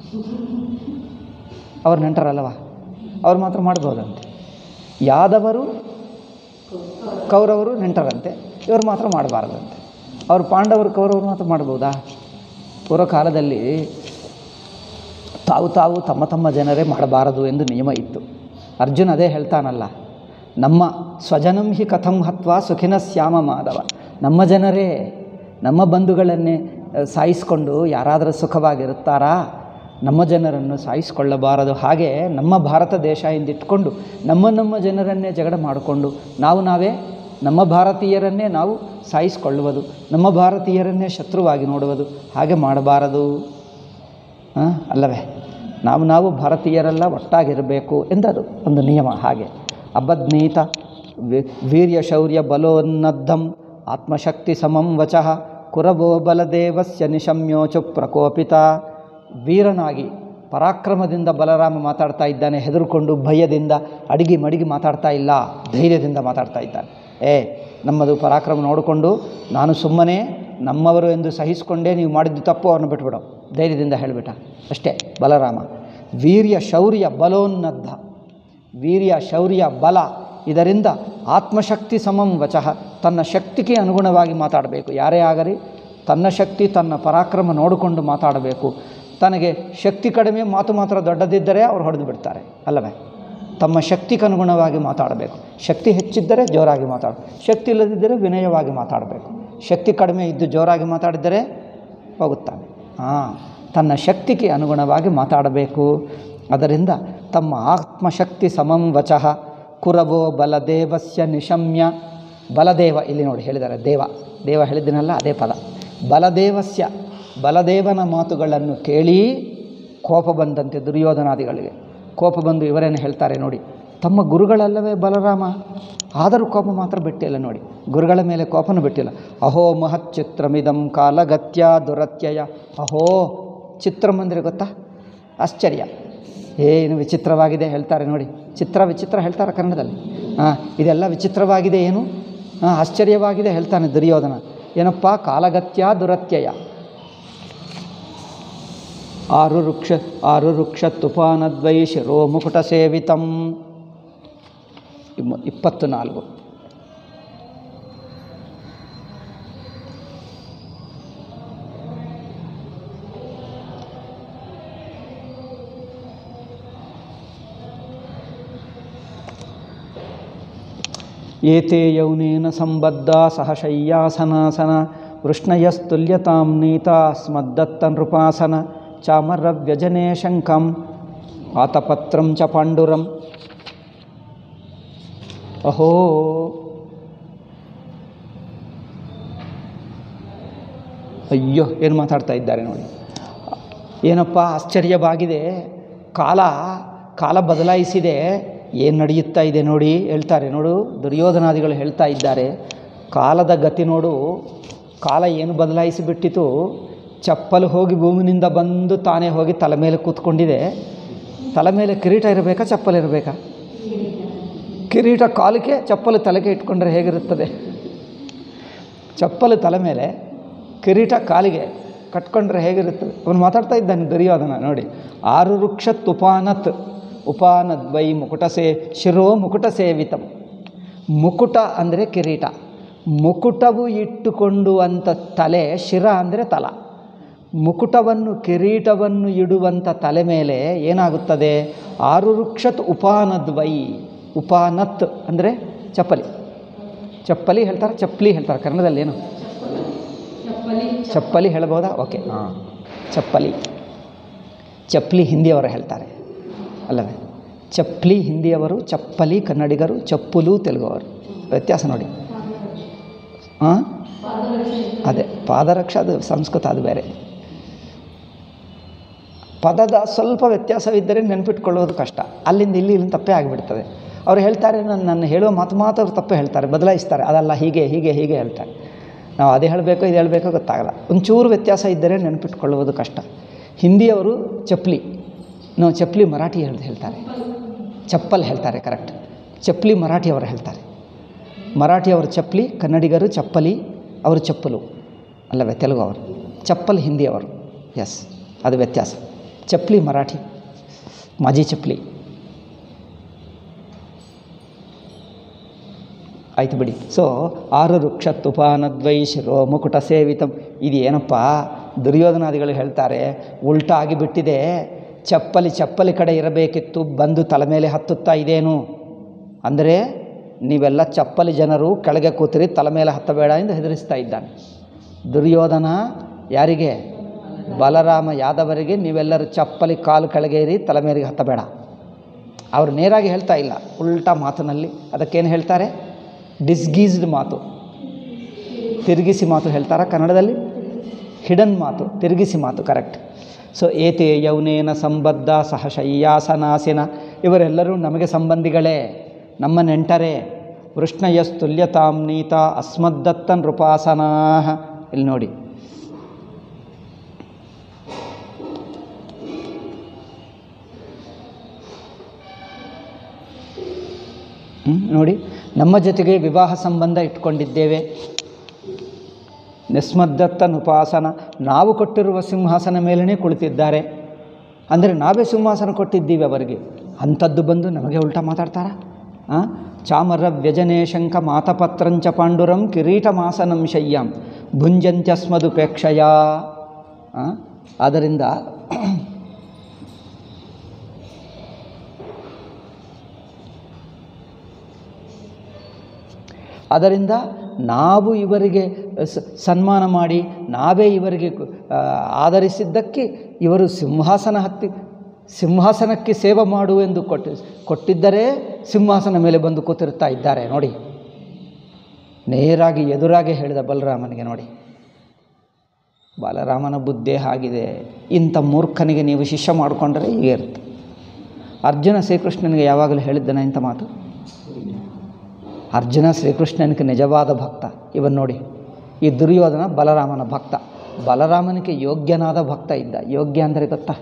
ಅವ್ರು ನೆಂಟರಲ್ಲವಾ, ಅವ್ರು ಮಾತ್ರ ಮಾಡ್ಬೋದಂತೆ. ಯಾದವರು ಕೌರವರು ನೆಂಟರಂತೆ, ಇವರು ಮಾತ್ರ ಮಾಡಬಾರ್ದಂತೆ. ಅವರು ಪಾಂಡವರು ಕೌರವರು ಮಾತ್ರ ಮಾಡ್ಬೋದಾ? ಪೂರ್ವಕಾಲದಲ್ಲಿ ತಾವು ತಮ್ಮ ಜನರೇ ಮಾಡಬಾರದು ಎಂದು ನಿಯಮ ಇತ್ತು. ಅರ್ಜುನ ಅದೇ ಹೇಳ್ತಾನಲ್ಲ, ನಮ್ಮ ಸ್ವಜನಂ ಹಿ ಕಥಂ ಹತ್ವಾ ಸುಖಿನ ಶ್ಯಾಮ ಮಾಧವ. ನಮ್ಮ ಜನರೇ ನಮ್ಮ ಬಂಧುಗಳನ್ನೇ ಸಾಯಿಸಿಕೊಂಡು ಯಾರಾದರೂ ಸುಖವಾಗಿರುತ್ತಾರಾ? ನಮ್ಮ ಜನರನ್ನು ಸಾಯಿಸಿಕೊಳ್ಳಬಾರದು. ಹಾಗೆ ನಮ್ಮ ಭಾರತ ದೇಶ ಎಂದಿಟ್ಕೊಂಡು ನಮ್ಮ ಜನರನ್ನೇ ಜಗಳ ಮಾಡಿಕೊಂಡು ನಾವೇ ನಮ್ಮ ಭಾರತೀಯರನ್ನೇ ನಾವು ಸಾಯಿಸಿಕೊಳ್ಳುವುದು, ನಮ್ಮ ಭಾರತೀಯರನ್ನೇ ಶತ್ರುವಾಗಿ ನೋಡುವುದು, ಹಾಗೆ ಮಾಡಬಾರದು ಅಲ್ಲವೇ? ನಾವು ಭಾರತೀಯರೆಲ್ಲ ಒಟ್ಟಾಗಿರಬೇಕು ಎಂದದು ಒಂದು ನಿಯಮ. ಹಾಗೆ ಅಬಧ್ನೀತ ವೀರ್ಯ ಶೌರ್ಯ ಬಲೋನ್ನದ್ದಂ ಆತ್ಮಶಕ್ತಿ ಸಮಂ ವಚಃ ಕುರವೋ ಬಲದೇವಸ್ಯ ನಿಶಮ್ಯೋಚು ಪ್ರಕೋಪಿತ. ವೀರನಾಗಿ ಪರಾಕ್ರಮದಿಂದ ಬಲರಾಮ ಮಾತಾಡ್ತಾ ಇದ್ದಾನೆ, ಹೆದರುಕೊಂಡು ಭಯದಿಂದ ಅಡಿಗೆ ಮಡಿಗೆ ಮಾತಾಡ್ತಾ ಇಲ್ಲ, ಧೈರ್ಯದಿಂದ ಮಾತಾಡ್ತಾ ಇದ್ದಾನೆ. ನಮ್ಮದು ಪರಾಕ್ರಮ ನೋಡಿಕೊಂಡು ನಾನು ಸುಮ್ಮನೆ ನಮ್ಮವರು ಎಂದು ಸಹಿಸಿಕೊಂಡೇ ನೀವು ಮಾಡಿದ್ದು ತಪ್ಪು, ಅವ್ರನ್ನ ಬಿಟ್ಬಿಡೋ, ಧೈರ್ಯದಿಂದ ಹೇಳಿಬಿಟ್ಟ ಅಷ್ಟೇ ಬಲರಾಮ. ವೀರ್ಯ ಶೌರ್ಯ ಬಲೋನ್ನದ್ಧ, ವೀರ್ಯ ಶೌರ್ಯ ಬಲ, ಇದರಿಂದ ಆತ್ಮಶಕ್ತಿ ಸಮಂ ವಚಃ, ತನ್ನ ಶಕ್ತಿಗೆ ಅನುಗುಣವಾಗಿ ಮಾತಾಡಬೇಕು. ಯಾರೇ ಆಗಲಿ ತನ್ನ ಶಕ್ತಿ ತನ್ನ ಪರಾಕ್ರಮ ನೋಡಿಕೊಂಡು ಮಾತಾಡಬೇಕು. ತನಗೆ ಶಕ್ತಿ ಕಡಿಮೆ, ಮಾತು ಮಾತ್ರ ದೊಡ್ಡದಿದ್ದರೆ ಅವ್ರು ಹೊಡೆದು ಬಿಡ್ತಾರೆ ಅಲ್ಲವೇ? ತಮ್ಮ ಶಕ್ತಿಗೆ ಅನುಗುಣವಾಗಿ ಮಾತಾಡಬೇಕು. ಶಕ್ತಿ ಹೆಚ್ಚಿದ್ದರೆ ಜೋರಾಗಿ ಮಾತಾಡ, ಶಕ್ತಿ ಇಲ್ಲದಿದ್ದರೆ ವಿನಯವಾಗಿ ಮಾತಾಡಬೇಕು. ಶಕ್ತಿ ಕಡಿಮೆ ಇದ್ದು ಜೋರಾಗಿ ಮಾತಾಡಿದರೆ ಹೋಗುತ್ತಾನೆ. ತನ್ನ ಶಕ್ತಿಗೆ ಅನುಗುಣವಾಗಿ ಮಾತಾಡಬೇಕು. ಅದರಿಂದ ತಮ್ಮ ಆತ್ಮಶಕ್ತಿ ಸಮಂ ವಚಃ ಕುರವೋ ಬಲದೇವಸ್ಯ ನಿಶಮ್ಯ. ಬಲದೇವ ಇಲ್ಲಿ ನೋಡಿ ಹೇಳಿದ್ದಾರೆ, ದೇವ ಹೇಳಿದ್ದೀನಲ್ಲ ಅದೇ ಪದ. ಬಲದೇವಸ್ಯ, ಬಲದೇವನ ಮಾತುಗಳನ್ನು ಕೇಳಿ ಕೋಪ ಬಂದಂತೆ ದುರ್ಯೋಧನಾದಿಗಳಿಗೆ. ಕೋಪ ಬಂದು ಇವರೇನು ಹೇಳ್ತಾರೆ ನೋಡಿ, ತಮ್ಮ ಗುರುಗಳಲ್ಲವೇ ಬಲರಾಮ, ಆದರೂ ಕೋಪ ಮಾತ್ರ ಬಿಟ್ಟಿಲ್ಲ ನೋಡಿ, ಗುರುಗಳ ಮೇಲೆ ಕೋಪನೂ ಬಿಟ್ಟಿಲ್ಲ. ಅಹೋ ಮಹತ್ ಚಿತ್ರಮಿದಂ ಕಾಲಗತ್ಯ ದುರತ್ಯಯ. ಅಹೋ ಚಿತ್ರಮಂದಿರ ಗೊತ್ತಾ? ಆಶ್ಚರ್ಯ, ಏನು ವಿಚಿತ್ರವಾಗಿದೆ ಹೇಳ್ತಾರೆ ನೋಡಿ. ವಿಚಿತ್ರ ಹೇಳ್ತಾರೆ ಕನ್ನಡದಲ್ಲಿ. ಇದೆಲ್ಲ ವಿಚಿತ್ರವಾಗಿದೆ, ಏನು ಆಶ್ಚರ್ಯವಾಗಿದೆ ಹೇಳ್ತಾನೆ ದುರ್ಯೋಧನ. ಏನಪ್ಪ? ಕಾಲಗತ್ಯ ದುರತ್ಯಯ. ಆರು ತುಫಾನದ್ವೈ ಶಿರೋ ಮುಕುಟ ಸೇವಿತಂ. 24. ಏತೇ ಯೌನೇನ ಸಂಬದ್ಧ ಸಹಶಯ್ಯಾಸನಾಸನ ವೃಷ್ಣಯಸ್ತುಲ್ಯತಾಂ ನೀತಾ ಸ್ಮದ್ದತ್ತ ನೃಪಾಸನ ಚಾಮರವ್ಯಜನೆ ಶಂಕಂ ಆತಪತ್ರಂ ಚ ಪಾಂಡುರಂ. ಅಹೋ ಅಯ್ಯೋ ಏನು ಮಾತಾಡ್ತಾ ಇದ್ದಾರೆ ನೋಡಿ. ಏನಪ್ಪ ಆಶ್ಚರ್ಯವಾಗಿದೆ, ಕಾಲ ಬದಲಾಯಿಸಿದೆ, ಏನು ನಡೆಯುತ್ತಾ ಇದೆ ನೋಡಿ ಹೇಳ್ತಾರೆ. ನೋಡು ದುರ್ಯೋಧನಾದಿಗಳು ಹೇಳ್ತಾ ಇದ್ದಾರೆ, ಕಾಲದ ಗತಿ ನೋಡು, ಕಾಲ ಏನು ಬದಲಾಯಿಸಿಬಿಟ್ಟಿತು. ಚಪ್ಪಲು ಹೋಗಿ ಭೂಮಿನಿಂದ ಬಂದು ತಾನೇ ಹೋಗಿ ತಲೆ ಮೇಲೆ ಕೂತ್ಕೊಂಡಿದೆ. ತಲೆ ಮೇಲೆ ಕಿರೀಟ ಇರಬೇಕಾ, ಚಪ್ಪಲು ಇರಬೇಕಾ? ಕಿರೀಟ ಕಾಲಿಗೆ, ಚಪ್ಪಲು ತಲೆಗೆ ಇಟ್ಕೊಂಡ್ರೆ ಹೇಗಿರುತ್ತದೆ? ಚಪ್ಪಲು ತಲೆ ಮೇಲೆ, ಕಿರೀಟ ಕಾಲಿಗೆ ಕಟ್ಕೊಂಡ್ರೆ ಹೇಗಿರುತ್ತದೆ? ಅವನು ಮಾತಾಡ್ತಾ ಇದ್ದಾನೆ ದುರ್ಯೋಧನ ನೋಡಿ. ಆರು ವೃಕ್ಷತ್ ಉಪಾನದ್ವೈ ಶಿರೋ ಮುಕುಟ ಸೇವಿತಂ. ಮುಕುಟ ಅಂದರೆ ಕಿರೀಟ, ಮುಕುಟವು ಇಟ್ಟುಕೊಂಡು ಅಂತ ತಲೆ, ಶಿರ ಅಂದರೆ ತಲ. ಮುಕುಟವನ್ನು ಕಿರೀಟವನ್ನು ಇಡುವಂಥ ತಲೆ ಮೇಲೆ ಏನಾಗುತ್ತದೆ? ಆರು ವೃಕ್ಷತ್ ಉಪಾನದ್ವೈ. ಉಪಾನತ್ ಅಂದರೆ ಚಪ್ಪಲಿ ಹೇಳ್ತಾರೆ, ಚಪ್ಪಲಿ ಹೇಳ್ತಾರೆ ಕನ್ನಡದಲ್ಲಿ. ಏನು ಚಪ್ಪಲಿ ಹೇಳ್ಬೋದಾ? ಓಕೆ, ಚಪ್ಪಲಿ ಹಿಂದಿಯವರು ಹೇಳ್ತಾರೆ ಅಲ್ಲವೇ? ಚಪ್ಪಲಿ ಹಿಂದಿಯವರು, ಚಪ್ಪಲಿ ಕನ್ನಡಿಗರು, ಚಪ್ಪಲು ತೆಲುಗುವರು. ವ್ಯತ್ಯಾಸ ನೋಡಿ. ಅದೇ ಪಾದರಕ್ಷೆ, ಅದು ಸಂಸ್ಕೃತ, ಅದು ಬೇರೆ. ಪದದ ಸ್ವಲ್ಪ ವ್ಯತ್ಯಾಸವಿದ್ದರೆ ನೆನಪಿಟ್ಕೊಳ್ಳೋದು ಕಷ್ಟ. ಅಲ್ಲಿಂದ ಇಲ್ಲಿಂದ ತಪ್ಪೇ ಆಗಿಬಿಡ್ತದೆ. ಅವ್ರು ಹೇಳ್ತಾರೆ, ನನ್ನ ಹೇಳುವ ಮಾತು ಅವ್ರು ತಪ್ಪೇ ಹೇಳ್ತಾರೆ, ಬದಲಾಯಿಸ್ತಾರೆ. ಅದಲ್ಲ, ಹೀಗೆ ಹೇಳ್ತಾರೆ. ನಾವು ಅದೇ ಹೇಳಬೇಕು ಇದು ಹೇಳಬೇಕು ಗೊತ್ತಾಗಲ್ಲ. ಒಂಚೂರು ವ್ಯತ್ಯಾಸ ಇದ್ದರೆ ನೆನಪಿಟ್ಕೊಳ್ಳುವುದು ಕಷ್ಟ. ಹಿಂದಿಯವರು ಚಪ್ಪಲಿ, ನಾವು ಚಪ್ಪಲಿ ಮರಾಠಿ ಹೇಳ್ತಾರೆ, ಚಪ್ಪಲ್ ಹೇಳ್ತಾರೆ, ಕರೆಕ್ಟ್. ಚಪ್ಪಲಿ ಮರಾಠಿಯವರು ಹೇಳ್ತಾರೆ. ಮರಾಠಿಯವರು ಚಪ್ಪಲಿ, ಕನ್ನಡಿಗರು ಚಪ್ಪಲಿ, ಅವರು ಚಪ್ಪಲು ಅಲ್ಲವೇ? ತೆಲುಗು ಅವರು ಚಪ್ಪಲ್, ಹಿಂದಿಯವರು. ಎಸ್, ಅದು ವ್ಯತ್ಯಾಸ. ಚಪ್ಪಲಿ ಮರಾಠಿ, ಮಾಜಿ ಚಪ್ಪಲಿ. ಆಯಿತು ಬಿಡಿ. ಸೊ ಆರು ವೃಕ್ಷತ್ತುಪಾನದ್ವೈ ಶಿರೋ ಮುಕುಟ ಸೇವಿತಂ. ಇದು ಏನಪ್ಪ? ದುರ್ಯೋಧನಾದಿಗಳು ಹೇಳ್ತಾರೆ, ಉಲ್ಟಾ ಆಗಿಬಿಟ್ಟಿದೆ. ಚಪ್ಪಲಿ ಕಡೆ ಇರಬೇಕಿತ್ತು, ಬಂದು ತಲೆ ಮೇಲೆ ಹತ್ತುತ್ತಾ ಇದೇನು ಅಂದರೆ, ನೀವೆಲ್ಲ ಚಪ್ಪಲಿ ಜನರು ಕೆಳಗೆ ಕೂತಿರಿ, ತಲೆ ಮೇಲೆ ಹತ್ತಬೇಡ ಎಂದು ಹೆದರಿಸ್ತಾ ಇದ್ದಾನೆ. ದುರ್ಯೋಧನ ಯಾರಿಗೆ? ಬಲರಾಮ ಯಾದವರಿಗೆ ನೀವೆಲ್ಲರೂ ಚಪ್ಪಲಿ ಕಾಲು ಕೆಳಗೇರಿ ತಲೆ ಮೇರೆಗೆ ಹತ್ತಬೇಡ. ಅವರು ನೇರಾಗಿ ಹೇಳ್ತಾ ಇಲ್ಲ, ಉಲ್ಟಾ ಮಾತಿನಲ್ಲಿ. ಅದಕ್ಕೇನು ಹೇಳ್ತಾರೆ? ಡಿಸ್ಗೀಸ್ಡ್ ಮಾತು, ತಿರುಗಿಸಿ ಮಾತು ಹೇಳ್ತಾರಾ ಕನ್ನಡದಲ್ಲಿ? ಹಿಡನ್ ಮಾತು, ತಿರುಗಿಸಿ ಮಾತು, ಕರೆಕ್ಟ್. ಸೊ ಏತೆ ಯೌನೇನ ಸಂಬದ್ಧ ಸಹ ಶಯ್ಯಾಸನಾಸಿನ, ಇವರೆಲ್ಲರೂ ನಮಗೆ ಸಂಬಂಧಿಗಳೇ, ನಮ್ಮ ನೆಂಟರೇ. ವೃಷ್ಣಯಸ್ತುಲ್ಯತಾಂ ನೀತ ಅಸ್ಮದ್ದತ್ತ ನೃಪಾಸನಾ. ಇಲ್ಲಿ ನೋಡಿ, ನೋಡಿ, ನಮ್ಮ ಜೊತೆಗೆ ವಿವಾಹ ಸಂಬಂಧ ಇಟ್ಕೊಂಡಿದ್ದೇವೆ. ನಿಸ್ಮದ್ದತ್ತನ್ ಉಪಾಸನ, ನಾವು ಕೊಟ್ಟಿರುವ ಸಿಂಹಾಸನ ಮೇಲೇ ಕುಳಿತಿದ್ದಾರೆ. ಅಂದರೆ ನಾವೇ ಸಿಂಹಾಸನ ಕೊಟ್ಟಿದ್ದೀವಿ ಅವರಿಗೆ. ಅಂಥದ್ದು ಬಂದು ನಮಗೆ ಉಲ್ಟಾ ಮಾತಾಡ್ತಾರ? ಚಾಮರ ವ್ಯಜನೆ ಶಂಖ ಮಾತಪತ್ರಂಚ ಪಾಂಡುರಂ ಕಿರೀಟಮಾಸನಂ ಶಯ್ಯಾಂ ಭುಂಜಂತ್ಯಸ್ಮದುಪೇಕ್ಷಯ. ಅದರಿಂದ ನಾವು ಇವರಿಗೆ ಸನ್ಮಾನ ಮಾಡಿ ನಾವೇ ಇವರಿಗೆ ಆಧರಿಸಿದ್ದಕ್ಕೆ ಇವರು ಸಿಂಹಾಸನಕ್ಕೆ ಸೇವೆ ಮಾಡು ಎಂದು ಕೊಟ್ಟಿದ್ದರೆ ಸಿಂಹಾಸನ ಮೇಲೆ ಬಂದು ಕೂತಿರ್ತಾ ಇದ್ದಾರೆ. ನೋಡಿ, ನೇರಾಗಿ ಎದುರಾಗಿ ಹೇಳಿದ ಬಲರಾಮನಿಗೆ. ನೋಡಿ, ಬಲರಾಮನ ಬುದ್ಧಿ ಆಗಿದೆ. ಇಂಥ ಮೂರ್ಖನಿಗೆ ನೀವು ಶಿಷ್ಯ ಮಾಡಿಕೊಂಡ್ರೆ ಹೀಗೆ ಇರುತ್ತೆ. ಅರ್ಜುನ ಶ್ರೀಕೃಷ್ಣನಿಗೆ ಯಾವಾಗಲೂ ಹೇಳಿದ್ದಾನೆ ಇಂಥ ಮಾತು. ಅರ್ಜುನ ಶ್ರೀಕೃಷ್ಣನಿಗೆ ನಿಜವಾದ ಭಕ್ತ. ಇವನು ನೋಡಿ, ಈ ದುರ್ಯೋಧನ ಬಲರಾಮನ ಭಕ್ತ. ಬಲರಾಮನಿಗೆ ಯೋಗ್ಯನಾದ ಭಕ್ತ ಇದ್ದ. ಯೋಗ್ಯ ಅಂದರೆ ಗೊತ್ತಾ?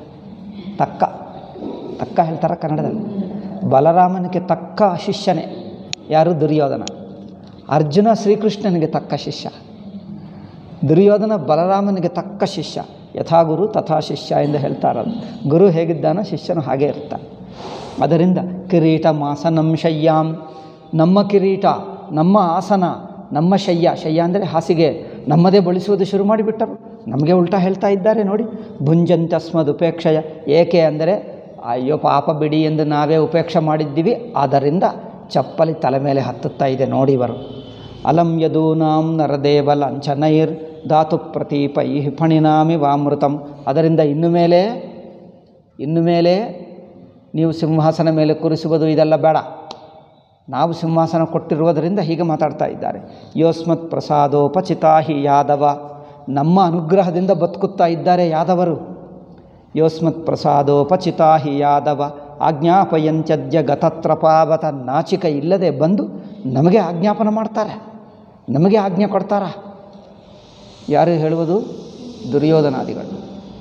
ತಕ್ಕ ಹೇಳ್ತಾರೆ ಕನ್ನಡದಲ್ಲಿ. ಬಲರಾಮನಿಗೆ ತಕ್ಕ ಶಿಷ್ಯನೇ ಯಾರು? ದುರ್ಯೋಧನ. ಅರ್ಜುನ ಶ್ರೀಕೃಷ್ಣನಿಗೆ ತಕ್ಕ ಶಿಷ್ಯ, ದುರ್ಯೋಧನ ಬಲರಾಮನಿಗೆ ತಕ್ಕ ಶಿಷ್ಯ. ಯಥಾ ಗುರು ತಥಾ ಶಿಷ್ಯ ಎಂದು ಹೇಳ್ತಾರಲ್ಲ. ಗುರು ಹೇಗಿದ್ದಾನೋ ಶಿಷ್ಯನು ಹಾಗೇ ಇರ್ತಾನೆ. ಅದರಿಂದ ಕಿರೀಟ ಮಾಸನಂ ಶಯ್ಯಾಂ, ನಮ್ಮ ಕಿರೀಟ, ನಮ್ಮ ಆಸನ, ನಮ್ಮ ಶಯ್ಯ ಅಂದರೆ ಹಾಸಿಗೆ ನಮ್ಮದೇ ಬಳಸುವುದು ಶುರು ಮಾಡಿಬಿಟ್ಟರು. ನಮಗೆ ಉಲ್ಟಾ ಹೇಳ್ತಾ ಇದ್ದಾರೆ ನೋಡಿ. ಭುಂಜಂತಸ್ಮದ್ ಉಪೇಕ್ಷಯ, ಏಕೆ ಅಂದರೆ ಅಯ್ಯೋ ಪಾಪ ಬಿಡಿ ಎಂದು ನಾವೇ ಉಪೇಕ್ಷೆ ಮಾಡಿದ್ದೀವಿ, ಆದ್ದರಿಂದ ಚಪ್ಪಲಿ ತಲೆ ಮೇಲೆ ಹತ್ತುತ್ತಾ ಇದೆ ನೋಡಿ ಇವರು. ಅಲಂ ಯದೂನಾಂ ನರದೇವ ಲಾಂಛನೈರ್ ಧಾತು ಪ್ರತೀಪೈ ಫಣಿನಾಮಿ ವಾಮೃತಂ. ಅದರಿಂದ ಇನ್ನು ಮೇಲೆ ನೀವು ಸಿಂಹಾಸನ ಮೇಲೆ ಕೂರಿಸುವುದು ಇದೆಲ್ಲ ಬೇಡ. ನಾವು ಸಿಂಹಾಸನ ಕೊಟ್ಟಿರುವುದರಿಂದ ಹೀಗೆ ಮಾತಾಡ್ತಾ ಇದ್ದಾರೆ. ಯೋಸ್ಮತ್ ಪ್ರಸಾದೋಪಚಿತಾ ಹಿ ಯಾದವ, ನಮ್ಮ ಅನುಗ್ರಹದಿಂದ ಬದುಕುತ್ತಾ ಇದ್ದಾರೆ ಯಾದವರು. ಯೋಸ್ಮತ್ ಪ್ರಸಾದೋಪಚಿತಾ ಹಿ ಯಾದವ ಆಜ್ಞಾಪಯಂತ್ಯದ್ಯ ಗತತ್ರಪಾವತ. ನಾಚಿಕ ಇಲ್ಲದೆ ಬಂದು ನಮಗೆ ಆಜ್ಞಾಪನ ಮಾಡ್ತಾರೆ, ನಮಗೆ ಆಜ್ಞೆ ಕೊಡ್ತಾರ. ಯಾರು ಹೇಳುವುದು? ದುರ್ಯೋಧನಾದಿಗಳು.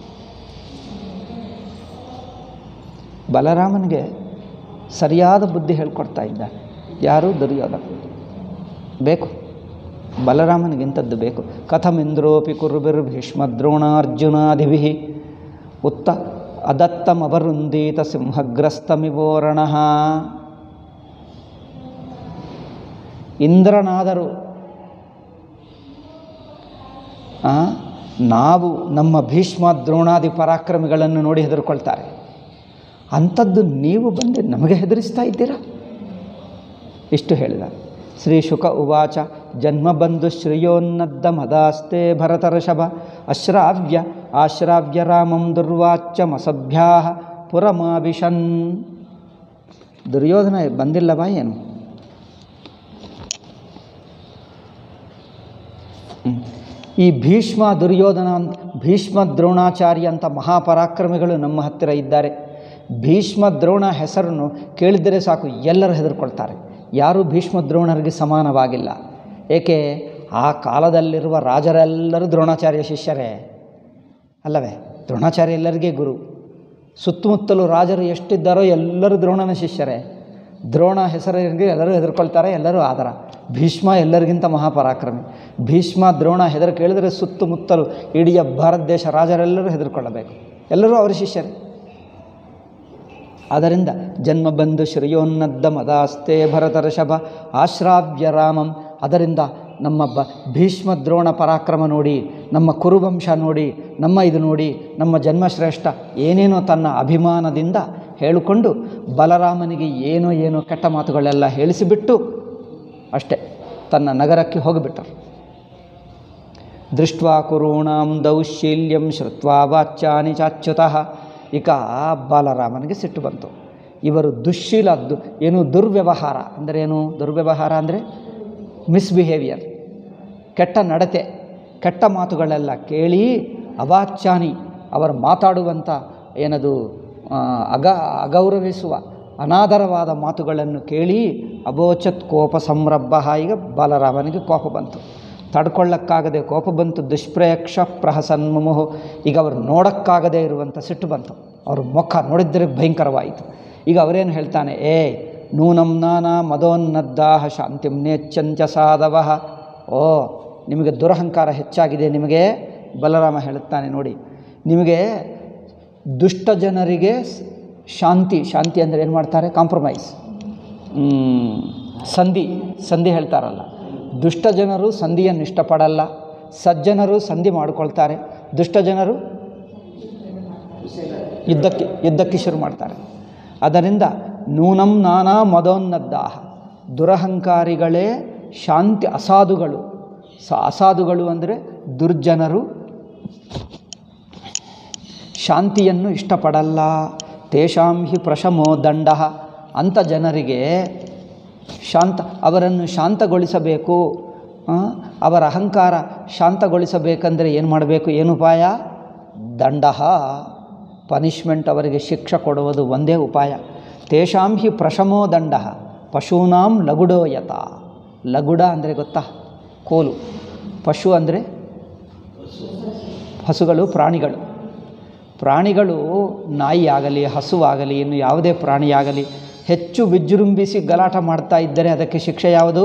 ಬಲರಾಮನಿಗೆ ಸರಿಯಾದ ಬುದ್ಧಿ ಹೇಳ್ಕೊಡ್ತಾ ಇದ್ದಾರೆ. ಯಾರು? ದುರ್ಯೋಧನ. ಬೇಕು, ಬಲರಾಮನಿಗಿಂಥದ್ದು ಬೇಕು. ಕಥಮಿಂದ್ರೋಪಿ ಕುರುಬಿರ್ ಭೀಷ್ಮದ್ರೋಣಾರ್ಜುನಾದಿಭಿಃ ಅದತ್ತಮವರುಂದೀತ ಸಿಂಹಗ್ರಸ್ತಮಿವೋರಣಃ. ಇಂದ್ರನಾದರೂ ನಾವು ನಮ್ಮ ಭೀಷ್ಮ ದ್ರೋಣಾದಿ ಪರಾಕ್ರಮಿಗಳನ್ನು ನೋಡಿ ಹೆದರ್ಕೊಳ್ತಾರೆ. ಅಂಥದ್ದು ನೀವು ಬಂದು ನಮಗೆ ಹೆದರಿಸ್ತಾ ಇದ್ದೀರಾ? ಇಷ್ಟು ಹೇಳಿದ. ಶ್ರೀ ಶುಕ ಉವಾಚ ಜನ್ಮಬಂಧು ಶ್ರೇಯೋನ್ನದ್ದ ಮದಾಸ್ತೆ ಭರತರ್ಷಭ ಆಶ್ರಾವ್ಯ ರಾಮಂ ದುರ್ವಾಚ್ಯಮಸಭ್ಯಾ ಪುರಮಾವಿಶನ್. ದುರ್ಯೋಧನ ಬಂದಿಲ್ಲವಾ ಏನು? ಈ ಭೀಷ್ಮ ದುರ್ಯೋಧನ, ಭೀಷ್ಮ ದ್ರೋಣಾಚಾರ್ಯ ಅಂತ ಮಹಾಪರಾಕ್ರಮಿಗಳು ನಮ್ಮ ಹತ್ತಿರ ಇದ್ದಾರೆ. ಭೀಷ್ಮ ದ್ರೋಣ ಹೆಸರನ್ನು ಕೇಳಿದರೆ ಸಾಕು ಎಲ್ಲರೂ ಹೆದರ್ಕೊಳ್ತಾರೆ. ಯಾರೂ ಭೀಷ್ಮ ದ್ರೋಣರಿಗೆ ಸಮಾನವಾಗಿಲ್ಲ. ಏಕೆ? ಆ ಕಾಲದಲ್ಲಿರುವ ರಾಜರೆಲ್ಲರೂ ದ್ರೋಣಾಚಾರ್ಯ ಶಿಷ್ಯರೇ ಅಲ್ಲವೇ? ದ್ರೋಣಾಚಾರ್ಯ ಎಲ್ಲರಿಗೆ ಗುರು. ಸುತ್ತಮುತ್ತಲು ರಾಜರು ಎಷ್ಟಿದ್ದಾರೋ ಎಲ್ಲರೂ ದ್ರೋಣನ ಶಿಷ್ಯರೇ. ದ್ರೋಣ ಹೆಸರಿಗೆ ಎಲ್ಲರೂ ಹೆದರ್ಕೊಳ್ತಾರೆ, ಎಲ್ಲರೂ ಆದರ. ಭೀಷ್ಮ ಎಲ್ಲರಿಗಿಂತ ಮಹಾಪರಾಕ್ರಮಿ. ಭೀಷ್ಮ ದ್ರೋಣ ಹೆದರು ಕೇಳಿದರೆ ಸುತ್ತಮುತ್ತಲು ಇಡೀ ಭಾರತ ದೇಶ ರಾಜರೆಲ್ಲರೂ ಹೆದರ್ಕೊಳ್ಳಬೇಕು, ಎಲ್ಲರೂ ಅವರ ಶಿಷ್ಯರೇ. ಆದ್ದರಿಂದ ಜನ್ಮಬಂಧು ಶ್ರೇಯೋನ್ನದ್ದ ಮದಾಸ್ತೆ ಭರತರ್ಷಭ ಆಶ್ರಾವ್ಯ ರಾಮಂ. ಅದರಿಂದ ನಮ್ಮ ಭೀಷ್ಮ ದ್ರೋಣ ಪರಾಕ್ರಮ ನೋಡಿ, ನಮ್ಮ ಕುರುವಂಶ ನೋಡಿ, ನಮ್ಮ ಇದು ನೋಡಿ, ನಮ್ಮ ಜನ್ಮಶ್ರೇಷ್ಠ ಏನೇನೋ ತನ್ನ ಅಭಿಮಾನದಿಂದ ಹೇಳಿಕೊಂಡು ಬಲರಾಮನಿಗೆ ಏನೋ ಕೆಟ್ಟ ಮಾತುಗಳೆಲ್ಲ ಹೇಳಿಸಿಬಿಟ್ಟು ಅಷ್ಟೇ ತನ್ನ ನಗರಕ್ಕೆ ಹೋಗಿಬಿಟ್ಟರು. ದೃಷ್ಟ್ವಾ ಕುರುಣಾಂ ದೌಶೀಲ್ಯಂ ಶ್ರುತ್ವಾ ವಾಚ್ಯಾನಿ ಚಾಚ್ಯುತಃ. ಈಗ ಬಾಲರಾಮನಿಗೆ ಸಿಟ್ಟು ಬಂತು. ಇವರು ದುಶ್ಶೀಲ ಏನು ದುರ್ವ್ಯವಹಾರ ಅಂದರೆ ಏನು? ದುರ್ವ್ಯವಹಾರ ಅಂದರೆ ಮಿಸ್ಬಿಹೇವಿಯರ್, ಕೆಟ್ಟ ನಡತೆ, ಕೆಟ್ಟ ಮಾತುಗಳೆಲ್ಲ ಕೇಳಿ ಅವಾಚ್ಯಾನಿ ಅವರು ಮಾತಾಡುವಂಥ ಏನದು ಅಗೌರವಿಸುವ ಅನಾದರವಾದ ಮಾತುಗಳನ್ನು ಕೇಳಿ ಅಬೋಚತ್ ಕೋಪ ಸಂರಭ. ಈಗ ಬಾಲರಾಮನಿಗೆ ಕೋಪ ಬಂತು, ತಡ್ಕೊಳ್ಳೋಕ್ಕಾಗದೆ ಕೋಪ ಬಂತು. ದುಷ್ಪ್ರಯಕ್ಷ ಪ್ರಹಸನ್ಮುಮುಹು. ಈಗ ಅವರು ನೋಡೋಕ್ಕಾಗದೇ ಇರುವಂಥ ಸಿಟ್ಟು ಬಂತು. ಅವ್ರ ಮುಖ ನೋಡಿದರೆ ಭಯಂಕರವಾಯಿತು. ಈಗ ಅವರೇನು ಹೇಳ್ತಾನೆ, ನೂನಂ ನಾನಾ ಮದೋನ್ನದ್ದಾಹ ಶಾಂತಿಂ ನೇಚ್ಛಂತ್ಯ ಸಾಧವಃ. ಓ, ನಿಮಗೆ ದುರಹಂಕಾರ ಹೆಚ್ಚಾಗಿದೆ ನಿಮಗೆ. ಬಲರಾಮ ಹೇಳುತ್ತಾನೆ, ನೋಡಿ ನಿಮಗೆ ದುಷ್ಟ ಜನರಿಗೆ ಶಾಂತಿ ಅಂದರೆ ಏನು ಮಾಡ್ತಾರೆ? ಕಾಂಪ್ರಮೈಸ್, ಸಂಧಿ ಹೇಳ್ತಾರಲ್ಲ. ದುಷ್ಟ ಜನರು ಸಂಧಿಯನ್ನು ಇಷ್ಟಪಡಲ್ಲ, ಸಜ್ಜನರು ಸಂಧಿ ಮಾಡಿಕೊಳ್ತಾರೆ. ದುಷ್ಟ ಜನರು ಯುದ್ಧಕ್ಕೆ ಶುರು ಮಾಡ್ತಾರೆ. ಅದರಿಂದ ನೂನಂ ನಾನಾ ಮದೋನ್ನದ್ದಾಹ, ದುರಹಂಕಾರಿಗಳೇ ಶಾಂತಿ ಅಸಾಧುಗಳು. ಅಸಾಧುಗಳು ಅಂದರೆ ದುರ್ಜನರು, ಶಾಂತಿಯನ್ನು ಇಷ್ಟಪಡಲ್ಲ. ತೇಷಾಂ ಹಿ ಪ್ರಶಮೋ ದಂಡ. ಅಂಥ ಜನರಿಗೆ ಅವರನ್ನು ಶಾಂತಗೊಳಿಸಬೇಕು. ಅವರ ಅಹಂಕಾರ ಶಾಂತಗೊಳಿಸಬೇಕಂದರೆ ಏನು ಮಾಡಬೇಕು? ಏನು ಉಪಾಯ? ದಂಡ, ಪನಿಷ್ಮೆಂಟ್, ಅವರಿಗೆ ಶಿಕ್ಷೆ ಕೊಡುವುದು ಒಂದೇ ಉಪಾಯ. ತೇಷಾಂ ಹಿ ಪ್ರಶಮೋ ದಂಡ ಪಶೂನಾಂ ಲಗುಡೋ ಯತ. ಲಗುಡ ಅಂದರೆ ಗೊತ್ತಾ? ಕೋಲು. ಪಶು ಅಂದರೆ ಹಸುಗಳು, ಪ್ರಾಣಿಗಳು ನಾಯಿ ಆಗಲಿ, ಹಸುವಾಗಲಿ, ಇನ್ನು ಯಾವುದೇ ಪ್ರಾಣಿಯಾಗಲಿ ಹೆಚ್ಚು ವಿಜೃಂಭಿಸಿ ಗಲಾಟ ಮಾಡ್ತಾ ಇದ್ದರೆ ಅದಕ್ಕೆ ಶಿಕ್ಷೆ ಯಾವುದು?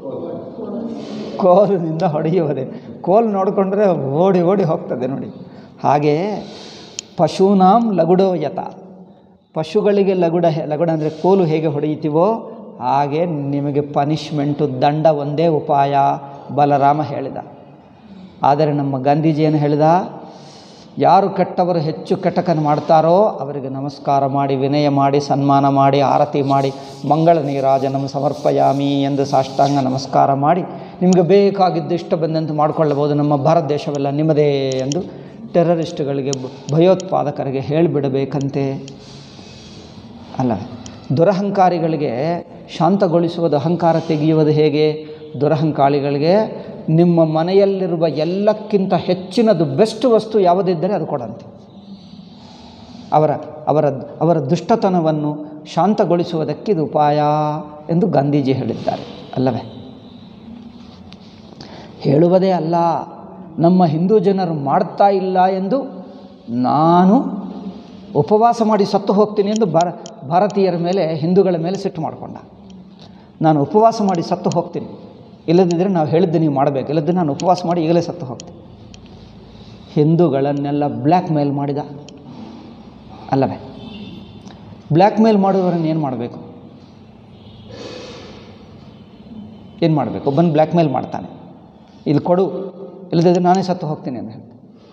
ಕೋಲಿನಿಂದ ಹೊಡೆಯುವುದೇ. ಕೋಲು ನೋಡಿಕೊಂಡ್ರೆ ಓಡಿ ಹೋಗ್ತದೆ ನೋಡಿ. ಹಾಗೆ ಪಶೂನಾಂ ಲಗುಡೋ ಯತ, ಪಶುಗಳಿಗೆ ಲಗುಡ ಅಂದರೆ ಕೋಲು ಹೇಗೆ ಹೊಡೆಯುತ್ತೀವೋ ಹಾಗೆ ನಿಮಗೆ ಪನಿಷ್ಮೆಂಟು, ದಂಡ ಒಂದೇ ಉಪಾಯ ಬಲರಾಮ ಹೇಳಿದ. ಆದರೆ ನಮ್ಮ ಗಾಂಧೀಜಿ ಏನು ಹೇಳಿದ? ಯಾರು ಕೆಟ್ಟವರು ಹೆಚ್ಚು ಕೆಟ್ಟಕನ್ನು ಮಾಡ್ತಾರೋ ಅವರಿಗೆ ನಮಸ್ಕಾರ ಮಾಡಿ, ವಿನಯ ಮಾಡಿ, ಸನ್ಮಾನ ಮಾಡಿ, ಆರತಿ ಮಾಡಿ, ಮಂಗಳ ನೀರಾಜನಂ ಸಮರ್ಪಯಾಮಿ ಎಂದು ಸಾಷ್ಟಾಂಗ ನಮಸ್ಕಾರ ಮಾಡಿ ನಿಮಗೆ ಬೇಕಾಗಿದ್ದು ಇಷ್ಟ ಬಂದಂತೆ ಮಾಡಿಕೊಳ್ಳಬಹುದು. ನಮ್ಮ ಭಾರತ ದೇಶವೆಲ್ಲ ನಿಮ್ಮದೇ ಎಂದು ಟೆರರಿಸ್ಟ್ಗಳಿಗೆ, ಭಯೋತ್ಪಾದಕರಿಗೆ ಹೇಳಿಬಿಡಬೇಕಂತೆ. ಅಲ್ಲ, ದುರಹಂಕಾರಿಗಳಿಗೆ ಶಾಂತಗೊಳಿಸುವುದು, ಅಹಂಕಾರ ತೆಗೆಯುವುದು ಹೇಗೆ? ದುರಹಂಕಾರಿಗಳಿಗೆ ನಿಮ್ಮ ಮನೆಯಲ್ಲಿರುವ ಎಲ್ಲಕ್ಕಿಂತ ಹೆಚ್ಚಿನದು ಬೆಸ್ಟ್ ವಸ್ತು ಯಾವುದಿದ್ದರೆ ಅದು ಕೊಡಂತೆ. ಅವರ ದುಷ್ಟತನವನ್ನು ಶಾಂತಗೊಳಿಸುವುದಕ್ಕಿದು ಉಪಾಯ ಎಂದು ಗಾಂಧೀಜಿ ಹೇಳಿದ್ದಾರೆ ಅಲ್ಲವೇ? ಹೇಳುವುದೇ ಅಲ್ಲ, ನಮ್ಮ ಹಿಂದೂ ಜನರು ಮಾಡ್ತಾ ಇಲ್ಲ ಎಂದು ನಾನು ಉಪವಾಸ ಮಾಡಿ ಸತ್ತು ಹೋಗ್ತೀನಿ ಎಂದು ಭಾರತೀಯರ ಮೇಲೆ, ಹಿಂದೂಗಳ ಮೇಲೆ ಸಿಟ್ಟು ಮಾಡಿಕೊಂಡ. ನಾನು ಉಪವಾಸ ಮಾಡಿ ಸತ್ತು ಹೋಗ್ತೀನಿ, ಇಲ್ಲದಿದ್ದರೆ ನಾವು ಹೇಳಿದ್ದೆ ನೀವು ಮಾಡಬೇಕು, ಇಲ್ಲದಿದ್ದರೆ ನಾನು ಉಪವಾಸ ಮಾಡಿ ಈಗಲೇ ಸತ್ತು ಹೋಗ್ತೀನಿ. ಹಿಂದೂಗಳನ್ನೆಲ್ಲ ಬ್ಲ್ಯಾಕ್ ಮೇಲ್ ಮಾಡಿದ ಅಲ್ಲವೇ? ಬ್ಲ್ಯಾಕ್ ಮೇಲ್ ಮಾಡುವವರನ್ನು ಏನು ಮಾಡಬೇಕು? ಒಬ್ಬನು ಬ್ಲ್ಯಾಕ್ ಮೇಲ್ ಮಾಡ್ತಾನೆ, ಇಲ್ಲಿ ಕೊಡು, ಇಲ್ಲದಿದ್ದರೆ ನಾನೇ ಸತ್ತು ಹೋಗ್ತೀನಿ ಅಂತ ಹೇಳ್ತೀನಿ.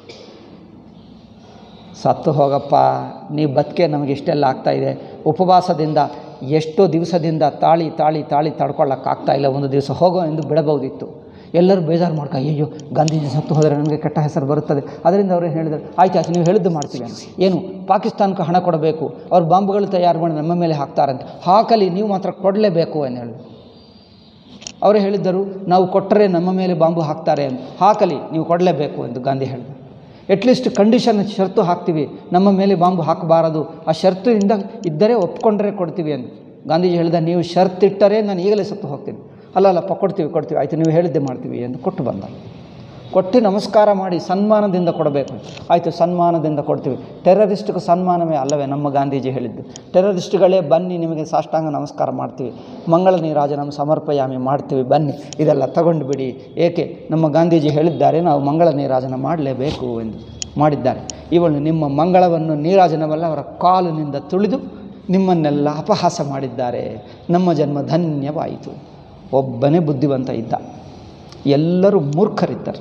ಸತ್ತು ಹೋಗಪ್ಪ, ನೀ ಬದುಕೆ ನಮಗೆ ಇಷ್ಟೆಲ್ಲ ಆಗ್ತಾಯಿದೆ. ಉಪವಾಸದಿಂದ ಎಷ್ಟೋ ದಿವಸದಿಂದ ತಾಳಿ ತಡ್ಕೊಳ್ಳೋಕ್ಕಾಗ್ತಾಯಿಲ್ಲ, ಒಂದು ದಿವಸ ಹೋಗೋ ಎಂದು ಬಿಡಬಹುದಿತ್ತು. ಎಲ್ಲರೂ ಬೇಜಾರು ಮಾಡ್ಕೊ, ಅಯ್ಯೋ ಗಾಂಧೀಜಿ ಸತ್ತು ಹೋದರೆ ನನಗೆ ಕೆಟ್ಟ ಹೆಸರು ಬರುತ್ತದೆ. ಅದರಿಂದ ಅವರು ಹೇಳಿದರು, ಆಯ್ತು ನೀವು ಹೇಳಿದ್ದು ಮಾಡ್ತೀವಿ ಅಂತ. ಏನು? ಪಾಕಿಸ್ತಾನಕ್ಕೆ ಹಣ ಕೊಡಬೇಕು, ಅವ್ರು ಬಾಂಬ್ಗಳು ತಯಾರು ಮಾಡಿ ನಮ್ಮ ಮೇಲೆ ಹಾಕ್ತಾರಂತೆ. ಹಾಕಲಿ, ನೀವು ಮಾತ್ರ ಕೊಡಲೇಬೇಕು ಎಂದು ಹೇಳಿದ್ರು. ಅವರು ಹೇಳಿದ್ದರು, ನಾವು ಕೊಟ್ಟರೆ ನಮ್ಮ ಮೇಲೆ ಬಾಂಬು ಹಾಕ್ತಾರೆ ಅಂತ. ಹಾಕಲಿ, ನೀವು ಕೊಡಲೇಬೇಕು ಎಂದು ಗಾಂಧಿ ಹೇಳಿದರು. ಎಟ್ಲೀಸ್ಟ್ ಕಂಡೀಷನ್, ಷರತ್ತು ಹಾಕ್ತೀವಿ, ನಮ್ಮ ಮೇಲೆ ಬಾಂಬು ಹಾಕಬಾರದು, ಆ ಷರತ್ತಿನಿಂದ ಇದ್ದರೆ ಒಪ್ಕೊಂಡ್ರೆ ಕೊಡ್ತೀವಿ ಎಂದು ಗಾಂಧೀಜಿ ಹೇಳಿದ. ನೀವು ಷರತ್ತಿಟ್ಟರೆ ನಾನು ಈಗಲೇ ಸತ್ತು ಹೋಗ್ತೀನಿ. ಅಲ್ಲಪ್ಪ, ಕೊಡ್ತೀವಿ, ಆಯಿತು ನೀವು ಹೇಳಿದ್ದೆ ಮಾಡ್ತೀವಿ ಎಂದು ಕೊಟ್ಟು ಬಂದ. ಕೊಟ್ಟು ನಮಸ್ಕಾರ ಮಾಡಿ ಸನ್ಮಾನದಿಂದ ಕೊಡಬೇಕು. ಆಯಿತು, ಸನ್ಮಾನದಿಂದ ಕೊಡ್ತೀವಿ. ಟೆರರಿಸ್ಟ್ಗೆ ಸನ್ಮಾನವೇ ಅಲ್ಲವೇ ನಮ್ಮ ಗಾಂಧೀಜಿ ಹೇಳಿದ್ದು? ಟೆರರಿಸ್ಟ್ಗಳೇ ಬನ್ನಿ, ನಿಮಗೆ ಸಾಷ್ಟಾಂಗ ನಮಸ್ಕಾರ ಮಾಡ್ತೀವಿ, ಮಂಗಳ ನೀರಾಜನಂ ಸಮರ್ಪಯಾಮಿ ಮಾಡ್ತೀವಿ, ಬನ್ನಿ, ಇದೆಲ್ಲ ತಗೊಂಡು ಬಿಡಿ. ಏಕೆ? ನಮ್ಮ ಗಾಂಧೀಜಿ ಹೇಳಿದ್ದಾರೆ, ನಾವು ಮಂಗಳ ನೀರಾಜನ ಮಾಡಲೇಬೇಕು ಎಂದು ಮಾಡಿದ್ದಾರೆ. ಇವಳು ನಿಮ್ಮ ಮಂಗಳವನ್ನು, ನೀರಾಜನವಲ್ಲ, ಅವರ ಕಾಲಿನಿಂದ ತುಳಿದು ನಿಮ್ಮನ್ನೆಲ್ಲ ಅಪಹಾಸ ಮಾಡಿದ್ದಾರೆ. ನಮ್ಮ ಜನ್ಮ ಧನ್ಯವಾಯಿತು. ಒಬ್ಬನೇ ಬುದ್ಧಿವಂತ ಇದ್ದ, ಎಲ್ಲರೂ ಮೂರ್ಖರಿದ್ದರು.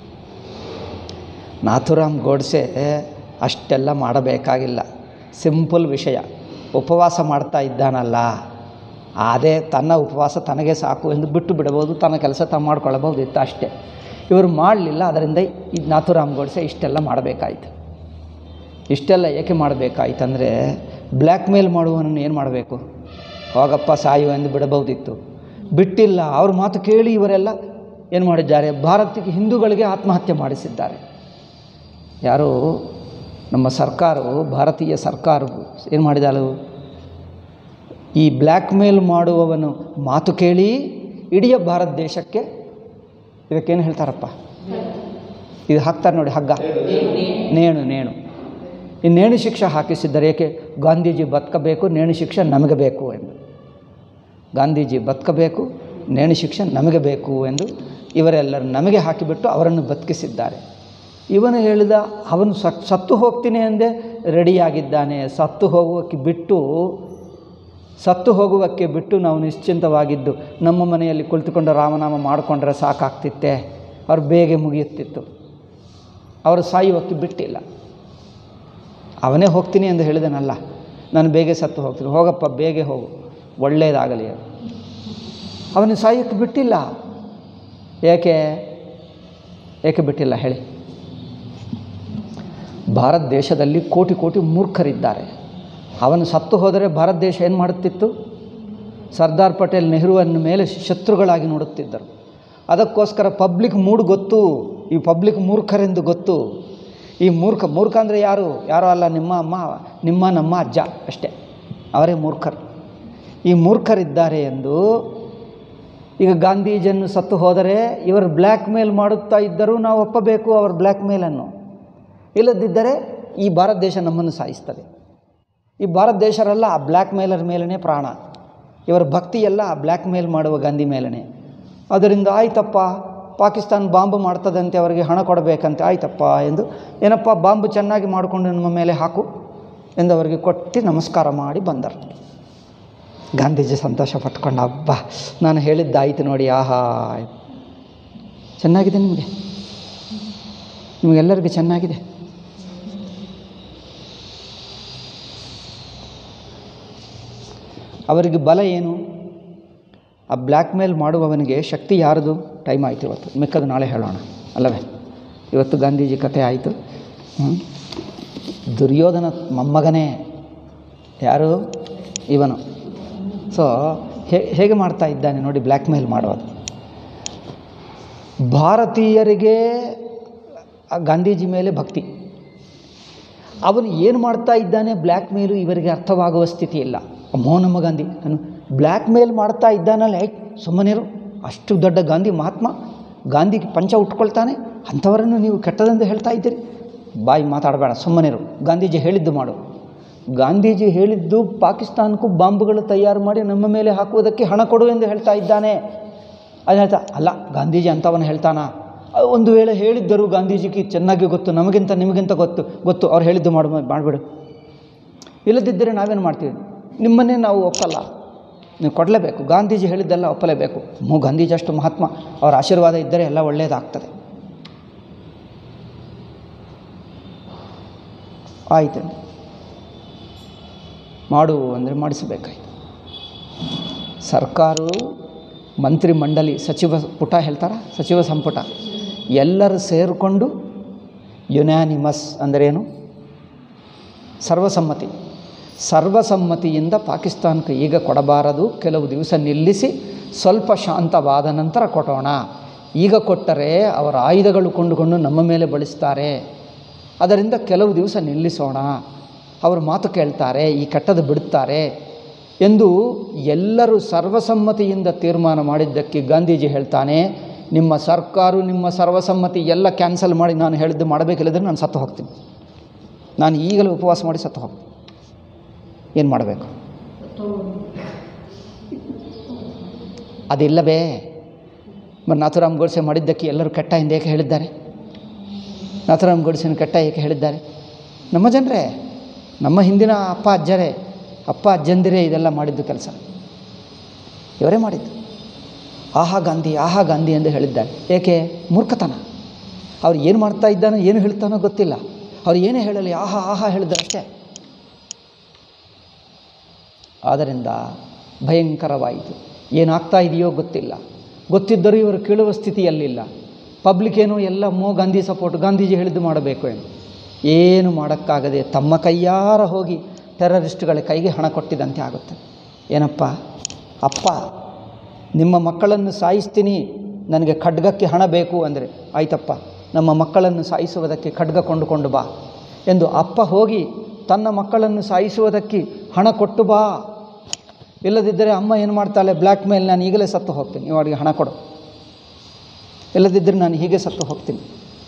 ನಾಥುರಾಮ್ ಗೋಡ್ಸೆ ಅಷ್ಟೆಲ್ಲ ಮಾಡಬೇಕಾಗಿಲ್ಲ, ಸಿಂಪಲ್ ವಿಷಯ. ಉಪವಾಸ ಮಾಡ್ತಾ ಇದ್ದಾನಲ್ಲ, ಅದೇ ತನ್ನ ಉಪವಾಸ ತನಗೆ ಸಾಕು ಎಂದು ಬಿಟ್ಟು ಬಿಡಬಹುದು, ತನ್ನ ಕೆಲಸ ತಾನು ಮಾಡ್ಕೊಳ್ಳಬಹುದು ಇತ್ತು ಅಷ್ಟೇ. ಇವರು ಮಾಡಲಿಲ್ಲ. ಅದರಿಂದ ಈ ನಾಥೂರಾಮ್ ಗೋಡ್ಸೆ ಇಷ್ಟೆಲ್ಲ ಮಾಡಬೇಕಾಯ್ತು. ಇಷ್ಟೆಲ್ಲ ಏಕೆ ಮಾಡಬೇಕಾಯ್ತು ಅಂದರೆ, ಬ್ಲ್ಯಾಕ್ ಮೇಲ್ ಮಾಡುವವನನ್ನು ಏನು ಮಾಡಬೇಕು? ಹೋಗಪ್ಪ ಸಾಯು ಎಂದು ಬಿಡಬಹುದಿತ್ತು, ಬಿಟ್ಟಿಲ್ಲ. ಅವ್ರ ಮಾತು ಕೇಳಿ ಇವರೆಲ್ಲ ಏನು ಮಾಡಿದ್ದಾರೆ? ಭಾರತಕ್ಕೆ ಹಿಂದೂಗಳಿಗೆ ಆತ್ಮಹತ್ಯೆ ಮಾಡಿಸಿದ್ದಾರೆ. ಯಾರು ನಮ್ಮ ಸರ್ಕಾರವು, ಭಾರತೀಯ ಸರ್ಕಾರವು ಏನು ಮಾಡಿದಾಳು? ಈ ಬ್ಲ್ಯಾಕ್ ಮೇಲ್ ಮಾಡುವವನು ಮಾತು ಕೇಳಿ ಇಡೀ ಭಾರತ ದೇಶಕ್ಕೆ ಇದಕ್ಕೇನು ಹೇಳ್ತಾರಪ್ಪ, ಇದು ಹಾಕ್ತಾರೆ ನೋಡಿ, ಹಗ್ಗ, ನೇಣು. ಈ ನೇಣು ಶಿಕ್ಷೆ ಹಾಕಿಸಿದ್ದಾರೆ. ಏಕೆ? ಗಾಂಧೀಜಿ ಬದುಕಬೇಕು, ನೇಣು ಶಿಕ್ಷೆ ನಮಗೆ ಬೇಕು ಎಂದು. ಗಾಂಧೀಜಿ ಬದುಕಬೇಕು, ನೇಣು ಶಿಕ್ಷೆ ನಮಗೆ ಬೇಕು ಎಂದು ಇವರೆಲ್ಲರೂ ನಮಗೆ ಹಾಕಿಬಿಟ್ಟು ಅವರನ್ನು ಬದುಕಿಸಿದ್ದಾರೆ. ಇವನು ಹೇಳಿದ, ಅವನು ಸತ್ತು ಹೋಗ್ತೀನಿ ಎಂದೇ ರೆಡಿಯಾಗಿದ್ದಾನೆ. ಸತ್ತು ಹೋಗುವಕ್ಕೆ ಬಿಟ್ಟು ನಾವು ನಿಶ್ಚಿಂತವಾಗಿದ್ದು ನಮ್ಮ ಮನೆಯಲ್ಲಿ ಕುಳಿತುಕೊಂಡು ರಾಮನಾಮ ಮಾಡಿಕೊಂಡ್ರೆ ಸಾಕಾಗ್ತಿತ್ತೆ, ಅವ್ರು ಬೇಗ ಮುಗಿಯುತ್ತಿತ್ತು. ಅವರು ಸಾಯುವಕ್ಕೆ ಬಿಟ್ಟಿಲ್ಲ. ಅವನೇ ಹೋಗ್ತೀನಿ ಎಂದು ಹೇಳಿದನಲ್ಲ, ನಾನು ಬೇಗ ಸತ್ತು ಹೋಗ್ತೀನಿ, ಹೋಗಪ್ಪ ಬೇಗ ಹೋಗು, ಒಳ್ಳೆಯದಾಗಲಿ. ಅವನು ಸಾಯೋಕ್ಕೆ ಬಿಟ್ಟಿಲ್ಲ. ಏಕೆ ಬಿಟ್ಟಿಲ್ಲ ಹೇಳಿ? ಭಾರತ ದೇಶದಲ್ಲಿ ಕೋಟಿ ಕೋಟಿ ಮೂರ್ಖರಿದ್ದಾರೆ. ಅವನು ಸತ್ತು ಹೋದರೆ ಭಾರತ ದೇಶ ಏನು ಮಾಡುತ್ತಿತ್ತು? ಸರ್ದಾರ್ ಪಟೇಲ್ ನೆಹರುವಿನ ಮೇಲೆ ಶತ್ರುಗಳಾಗಿ ನೋಡುತ್ತಿದ್ದರು. ಅದಕ್ಕೋಸ್ಕರ ಪಬ್ಲಿಕ್ ಮೂಡ್ ಗೊತ್ತು, ಈ ಪಬ್ಲಿಕ್ ಮೂರ್ಖರೆಂದು ಗೊತ್ತು. ಈ ಮೂರ್ಖ ಅಂದರೆ ಯಾರು ಅಲ್ಲ, ನಮ್ಮ ಅಜ್ಜ ಅಷ್ಟೇ, ಅವರೇ ಮೂರ್ಖರು. ಈ ಮೂರ್ಖರಿದ್ದಾರೆ ಎಂದು ಈಗ ಗಾಂಧೀಜಿಯನ್ನು ಸತ್ತು ಹೋದರೆ ಇವರು ಬ್ಲ್ಯಾಕ್ ಮೇಲ್ ಮಾಡುತ್ತಾ ಇದ್ದರೂ ನಾವು ಒಪ್ಪಬೇಕು ಅವರ ಬ್ಲ್ಯಾಕ್ ಮೇಲನ್ನು. ಇಲ್ಲದಿದ್ದರೆ ಈ ಭಾರತ ದೇಶ ನಮ್ಮನ್ನು ಸಾಯಿಸ್ತದೆ. ಈ ಭಾರತ ದೇಶರೆಲ್ಲ ಆ ಬ್ಲ್ಯಾಕ್ ಮೇಲರ್ ಮೇಲೇ ಪ್ರಾಣ. ಇವರ ಭಕ್ತಿ ಎಲ್ಲ ಆ ಬ್ಲ್ಯಾಕ್ ಮೇಲ್ ಮಾಡುವ ಗಾಂಧಿ ಮೇಲೇ. ಅದರಿಂದ ಆಯ್ತಪ್ಪ, ಪಾಕಿಸ್ತಾನ ಬಾಂಬ್ ಮಾಡ್ತದಂತೆ, ಅವರಿಗೆ ಹಣ ಕೊಡಬೇಕಂತೆ, ಆಯ್ತಪ್ಪ ಎಂದು ಏನಪ್ಪ ಬಾಂಬ್ ಚೆನ್ನಾಗಿ ಮಾಡಿಕೊಂಡು ನಮ್ಮ ಮೇಲೆ ಹಾಕು ಎಂದು ಅವರಿಗೆ ಕೊಟ್ಟು ನಮಸ್ಕಾರ ಮಾಡಿ ಬಂದರು. ಗಾಂಧೀಜಿ ಸಂತೋಷ ಪಟ್ಕೊಂಡು, ಹಬ್ಬ ನಾನು ಹೇಳಿದ್ದಾಯಿತು ನೋಡಿ, ಆಹಾ ಚೆನ್ನಾಗಿದೆ, ನಿಮಗೆಲ್ಲರಿಗೂ ಚೆನ್ನಾಗಿದೆ. ಅವರಿಗೆ ಬಲ ಏನು? ಆ ಬ್ಲ್ಯಾಕ್ ಮೇಲ್ ಮಾಡುವವನಿಗೆ ಶಕ್ತಿ ಯಾರದು? ಟೈಮ್ ಆಯಿತು ಇವತ್ತು, ಮಿಕ್ಕದು ನಾಳೆ ಹೇಳೋಣ ಅಲ್ಲವೇ? ಇವತ್ತು ಗಾಂಧೀಜಿ ಕಥೆ ಆಯಿತು. ದುರ್ಯೋಧನ ಮೊಮ್ಮಗನೇ ಯಾರು? ಇವನು. ಸೊ ಹೇಗೆ ಮಾಡ್ತಾ ಇದ್ದಾನೆ ನೋಡಿ ಬ್ಲ್ಯಾಕ್ ಮೇಲ್ ಮಾಡೋದು. ಭಾರತೀಯರಿಗೆ ಗಾಂಧೀಜಿ ಮೇಲೆ ಭಕ್ತಿ. ಅವನು ಏನು ಮಾಡ್ತಾ ಇದ್ದಾನೆ ಬ್ಲ್ಯಾಕ್ ಮೇಲು ಇವರಿಗೆ ಅರ್ಥವಾಗುವ ಸ್ಥಿತಿ ಇಲ್ಲ. ಅಮ್ಮೋ ನಮ್ಮ ಗಾಂಧಿ ನಾನು ಬ್ಲ್ಯಾಕ್ ಮೇಲ್ ಮಾಡ್ತಾ ಇದ್ದಾನಲ್ಲ, ಸುಮ್ಮನಿರು, ಅಷ್ಟು ದೊಡ್ಡ ಗಾಂಧಿ ಮಹಾತ್ಮ, ಗಾಂಧಿಗೆ ಪಂಚ ಉಟ್ಕೊಳ್ತಾನೆ, ಅಂಥವರನ್ನು ನೀವು ಕೆಟ್ಟದಂದು ಹೇಳ್ತಾ ಇದ್ದೀರಿ, ಬಾಯಿ ಮಾತಾಡಬೇಡ, ಸುಮ್ಮನಿರು, ಗಾಂಧೀಜಿ ಹೇಳಿದ್ದು ಮಾಡು. ಗಾಂಧೀಜಿ ಹೇಳಿದ್ದು ಪಾಕಿಸ್ತಾನಕ್ಕೂ ಬಾಂಬ್ಗಳು ತಯಾರು ಮಾಡಿ ನಮ್ಮ ಮೇಲೆ ಹಾಕುವುದಕ್ಕೆ ಹಣ ಕೊಡು ಎಂದು ಹೇಳ್ತಾ ಇದ್ದಾನೆ. ಅದು ಹೇಳ್ತಾ ಅಲ್ಲ, ಗಾಂಧೀಜಿ ಅಂಥವನು ಹೇಳ್ತಾನ? ಒಂದು ವೇಳೆ ಹೇಳಿದ್ದರು ಗಾಂಧೀಜಿಗೆ ಚೆನ್ನಾಗಿ ಗೊತ್ತು, ನಮಗಿಂತ ನಿಮಗಿಂತ ಗೊತ್ತು, ಅವ್ರು ಹೇಳಿದ್ದು ಮಾಡಿಬಿಡು. ಇಲ್ಲದಿದ್ದರೆ ನಾವೇನು ಮಾಡ್ತೀವಿ? ನಿಮ್ಮನ್ನೇ ನಾವು ಒಪ್ಪಲ್ಲ, ನೀವು ಕೊಡಲೇಬೇಕು, ಗಾಂಧೀಜಿ ಹೇಳಿದ್ದೆಲ್ಲ ಒಪ್ಪಲೇಬೇಕು. ಗಾಂಧೀಜಿ ಅಷ್ಟು ಮಹಾತ್ಮ, ಅವರ ಆಶೀರ್ವಾದ ಇದ್ದರೆ ಎಲ್ಲ ಒಳ್ಳೆಯದಾಗ್ತದೆ. ಆಯಿತು, ಮಾಡು ಅಂದರೆ ಮಾಡಿಸಬೇಕಾಯ್ತು. ಸರ್ಕಾರವು ಮಂತ್ರಿ ಮಂಡಳಿ ಸಚಿವ ಪುಟ ಹೇಳ್ತಾರೆ, ಸಚಿವ ಸಂಪುಟ ಎಲ್ಲರೂ ಸೇರಿಕೊಂಡು ಯುನಾನಿಮಸ್ ಅಂದರೇನು? ಸರ್ವಸಮ್ಮತಿಯಿಂದ ಪಾಕಿಸ್ತಾನಕ್ಕೆ ಈಗ ಕೊಡಬಾರದು, ಕೆಲವು ದಿವಸ ನಿಲ್ಲಿಸಿ ಸ್ವಲ್ಪ ಶಾಂತವಾದ ನಂತರ ಕೊಡೋಣ. ಈಗ ಕೊಟ್ಟರೆ ಅವರ ಆಯುಧಗಳು ಕೊಂಡುಕೊಂಡು ನಮ್ಮ ಮೇಲೆ ಬಳಸ್ತಾರೆ, ಅದರಿಂದ ಕೆಲವು ದಿವಸ ನಿಲ್ಲಿಸೋಣ, ಅವರು ಮಾತು ಕೇಳ್ತಾರೆ, ಈ ಕೆಟ್ಟದ್ದು ಬಿಡುತ್ತಾರೆ ಎಂದು ಎಲ್ಲರೂ ಸರ್ವಸಮ್ಮತಿಯಿಂದ ತೀರ್ಮಾನ ಮಾಡಿದ್ದಕ್ಕೆ ಗಾಂಧೀಜಿ ಹೇಳ್ತಾನೆ, ನಿಮ್ಮ ಸರ್ಕಾರ ನಿಮ್ಮ ಸರ್ವಸಮ್ಮತಿ ಎಲ್ಲ ಕ್ಯಾನ್ಸಲ್ ಮಾಡಿ ನಾನು ಹೇಳಿದ್ದು ಮಾಡಬೇಕಿಲ್ಲದ್ರೆ ನಾನು ಸತ್ತು ಹೋಗ್ತೀನಿ, ನಾನು ಈಗಲೇ ಉಪವಾಸ ಮಾಡಿ ಸತ್ತು ಹೋಗ್ತೀನಿ. ಏನು ಮಾಡಬೇಕು? ಅದಿಲ್ಲವೇ? ನಾಥೂರಾಮ್ ಗೋಡ್ಸೆ ಮಾಡಿದ್ದಕ್ಕೆ ಎಲ್ಲರೂ ಕೆಟ್ಟ ಎಂದು ಏಕೆ ಹೇಳಿದ್ದಾರೆ? ನಾಥೂರಾಮ್ ಗೋಡ್ಸೆನ ಕೆಟ್ಟ ಏಕೆ ಹೇಳಿದ್ದಾರೆ? ನಮ್ಮ ಜನರೇ, ನಮ್ಮ ಹಿಂದಿನ ಅಪ್ಪ ಅಜ್ಜಂದಿರೇ ಇದೆಲ್ಲ ಮಾಡಿದ್ದು ಕೆಲಸ, ಇವರೇ ಮಾಡಿದ್ದು. ಆಹಾ ಗಾಂಧಿ ಎಂದು ಹೇಳಿದ್ದಾರೆ. ಏಕೆ? ಮೂರ್ಖತನ. ಅವ್ರು ಏನು ಮಾಡ್ತಾ ಇದ್ದಾನೋ ಏನು ಹೇಳ್ತಾನೋ ಗೊತ್ತಿಲ್ಲ, ಅವ್ರು ಏನೇ ಹೇಳಲಿ ಆಹಾ ಹೇಳಿದ್ದಾರೆ ಅಷ್ಟೇ. ಆದ್ದರಿಂದ ಭಯಂಕರವಾಯಿತು. ಏನಾಗ್ತಾ ಇದೆಯೋ ಗೊತ್ತಿಲ್ಲ, ಗೊತ್ತಿದ್ದರೂ ಇವರು ಕೇಳುವ ಸ್ಥಿತಿಯಲ್ಲಿಲ್ಲ. ಪಬ್ಲಿಕ್ ಏನು ಎಲ್ಲ ಗಾಂಧಿ ಸಪೋರ್ಟ್, ಗಾಂಧೀಜಿ ಹೇಳಿದ್ದು ಮಾಡಬೇಕು ಏನು ಮಾಡೋಕ್ಕಾಗದೆ ತಮ್ಮ ಕೈಯಾರ ಹೋಗಿ ಟೆರರಿಸ್ಟ್ಗಳ ಕೈಗೆ ಹಣ ಕೊಟ್ಟಿದ್ದಂತೆ ಆಗುತ್ತೆ. ಏನಪ್ಪ, ಅಪ್ಪ ನಿಮ್ಮ ಮಕ್ಕಳನ್ನು ಸಾಯಿಸ್ತೀನಿ, ನನಗೆ ಖಡ್ಗಕ್ಕೆ ಹಣ ಬೇಕು ಅಂದರೆ, ಆಯ್ತಪ್ಪ ನಮ್ಮ ಮಕ್ಕಳನ್ನು ಸಾಯಿಸುವುದಕ್ಕೆ ಖಡ್ಗ ಕೊಂಡುಕೊಂಡು ಬಾ ಎಂದು ಅಪ್ಪ ಹೋಗಿ ತನ್ನ ಮಕ್ಕಳನ್ನು ಸಾಯಿಸುವುದಕ್ಕೆ ಹಣ ಕೊಟ್ಟು ಬಾ. ಇಲ್ಲದಿದ್ದರೆ ಅಮ್ಮ ಏನು ಮಾಡ್ತಾಳೆ, ಬ್ಲ್ಯಾಕ್ ಮೇಲ್, ನಾನು ಈಗಲೇ ಸತ್ತು ಹೋಗ್ತೀನಿ, ನೀವು ಅವರಿಗೆ ಹಣ ಕೊಡು, ಇಲ್ಲದಿದ್ದರೆ ನಾನು ಹೀಗೆ ಸತ್ತು ಹೋಗ್ತೀನಿ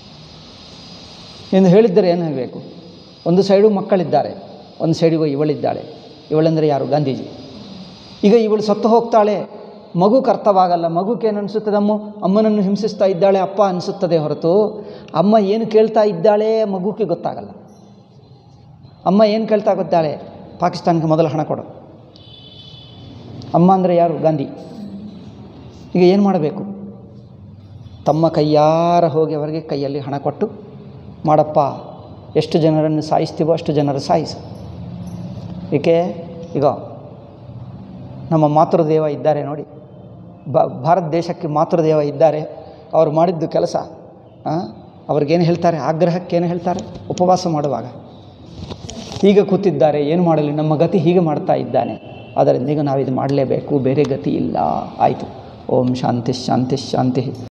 ಎಂದು ಹೇಳಿದ್ದರೆ ಏನಾಗಬೇಕು? ಒಂದು ಸೈಡು ಮಕ್ಕಳಿದ್ದಾರೆ, ಒಂದು ಸೈಡಿಗೂ ಇವಳಿದ್ದಾಳೆ. ಇವಳೆಂದರೆ ಯಾರು? ಗಾಂಧೀಜಿ. ಈಗ ಇವಳು ಸತ್ತು ಹೋಗ್ತಾಳೆ, ಮಗು ಕರ್ತವಾಗಲ್ಲ. ಮಗುಕೇನು ಅನಿಸುತ್ತದೆ? ಅಮ್ಮನನ್ನು ಹಿಂಸಿಸ್ತಾ ಇದ್ದಾಳೆ ಅಪ್ಪ ಅನಿಸುತ್ತದೆ ಹೊರತು ಅಮ್ಮ ಏನು ಕೇಳ್ತಾ ಇದ್ದಾಳೆ ಮಗುಕ್ಕೆ ಗೊತ್ತಾಗಲ್ಲ. ಅಮ್ಮ ಏನು ಕೇಳ್ತಾ ಗೊತ್ತಾಳೆ? ಪಾಕಿಸ್ತಾನಕ್ಕೆ ಮೊದಲು ಹಣ ಕೊಡು. ಅಮ್ಮ ಅಂದರೆ ಯಾರು? ಗಾಂಧಿ. ಈಗ ಏನು ಮಾಡಬೇಕು? ತಮ್ಮ ಕೈಯಾರ ಹೋಗಿ ಅವರಿಗೆ ಕೈಯಲ್ಲಿ ಹಣ ಕೊಟ್ಟು, ಮಾಡಪ್ಪ, ಎಷ್ಟು ಜನರನ್ನು ಸಾಯಿಸ್ತೀವೋ ಅಷ್ಟು ಜನರು ಸಾಯಿಸು. ಏಕೆ? ಈಗ ನಮ್ಮ ಮಾತೃದೇವ ಇದ್ದಾರೆ ನೋಡಿ, ಭಾರತ ದೇಶಕ್ಕೆ ಮಾತೃದೇವ ಇದ್ದಾರೆ. ಅವರು ಮಾಡಿದ್ದು ಕೆಲಸ ಅವ್ರಿಗೇನು ಹೇಳ್ತಾರೆ? ಆಗ್ರಹಕ್ಕೇನು ಹೇಳ್ತಾರೆ? ಉಪವಾಸ ಮಾಡುವಾಗ ಹೀಗೆ ಕೂತಿದ್ದಾರೆ, ಏನು ಮಾಡಲಿ, ನಮ್ಮ ಗತಿ ಹೀಗೆ ಮಾಡ್ತಾ ಇದ್ದಾನೆ, ಅದರಿಂದ ಈಗ ನಾವಿದು ಮಾಡಲೇಬೇಕು, ಬೇರೆ ಗತಿ ಇಲ್ಲ. ಆಯಿತು. ಓಂ ಶಾಂತಿ ಶಾಂತಿ ಶಾಂತಿ.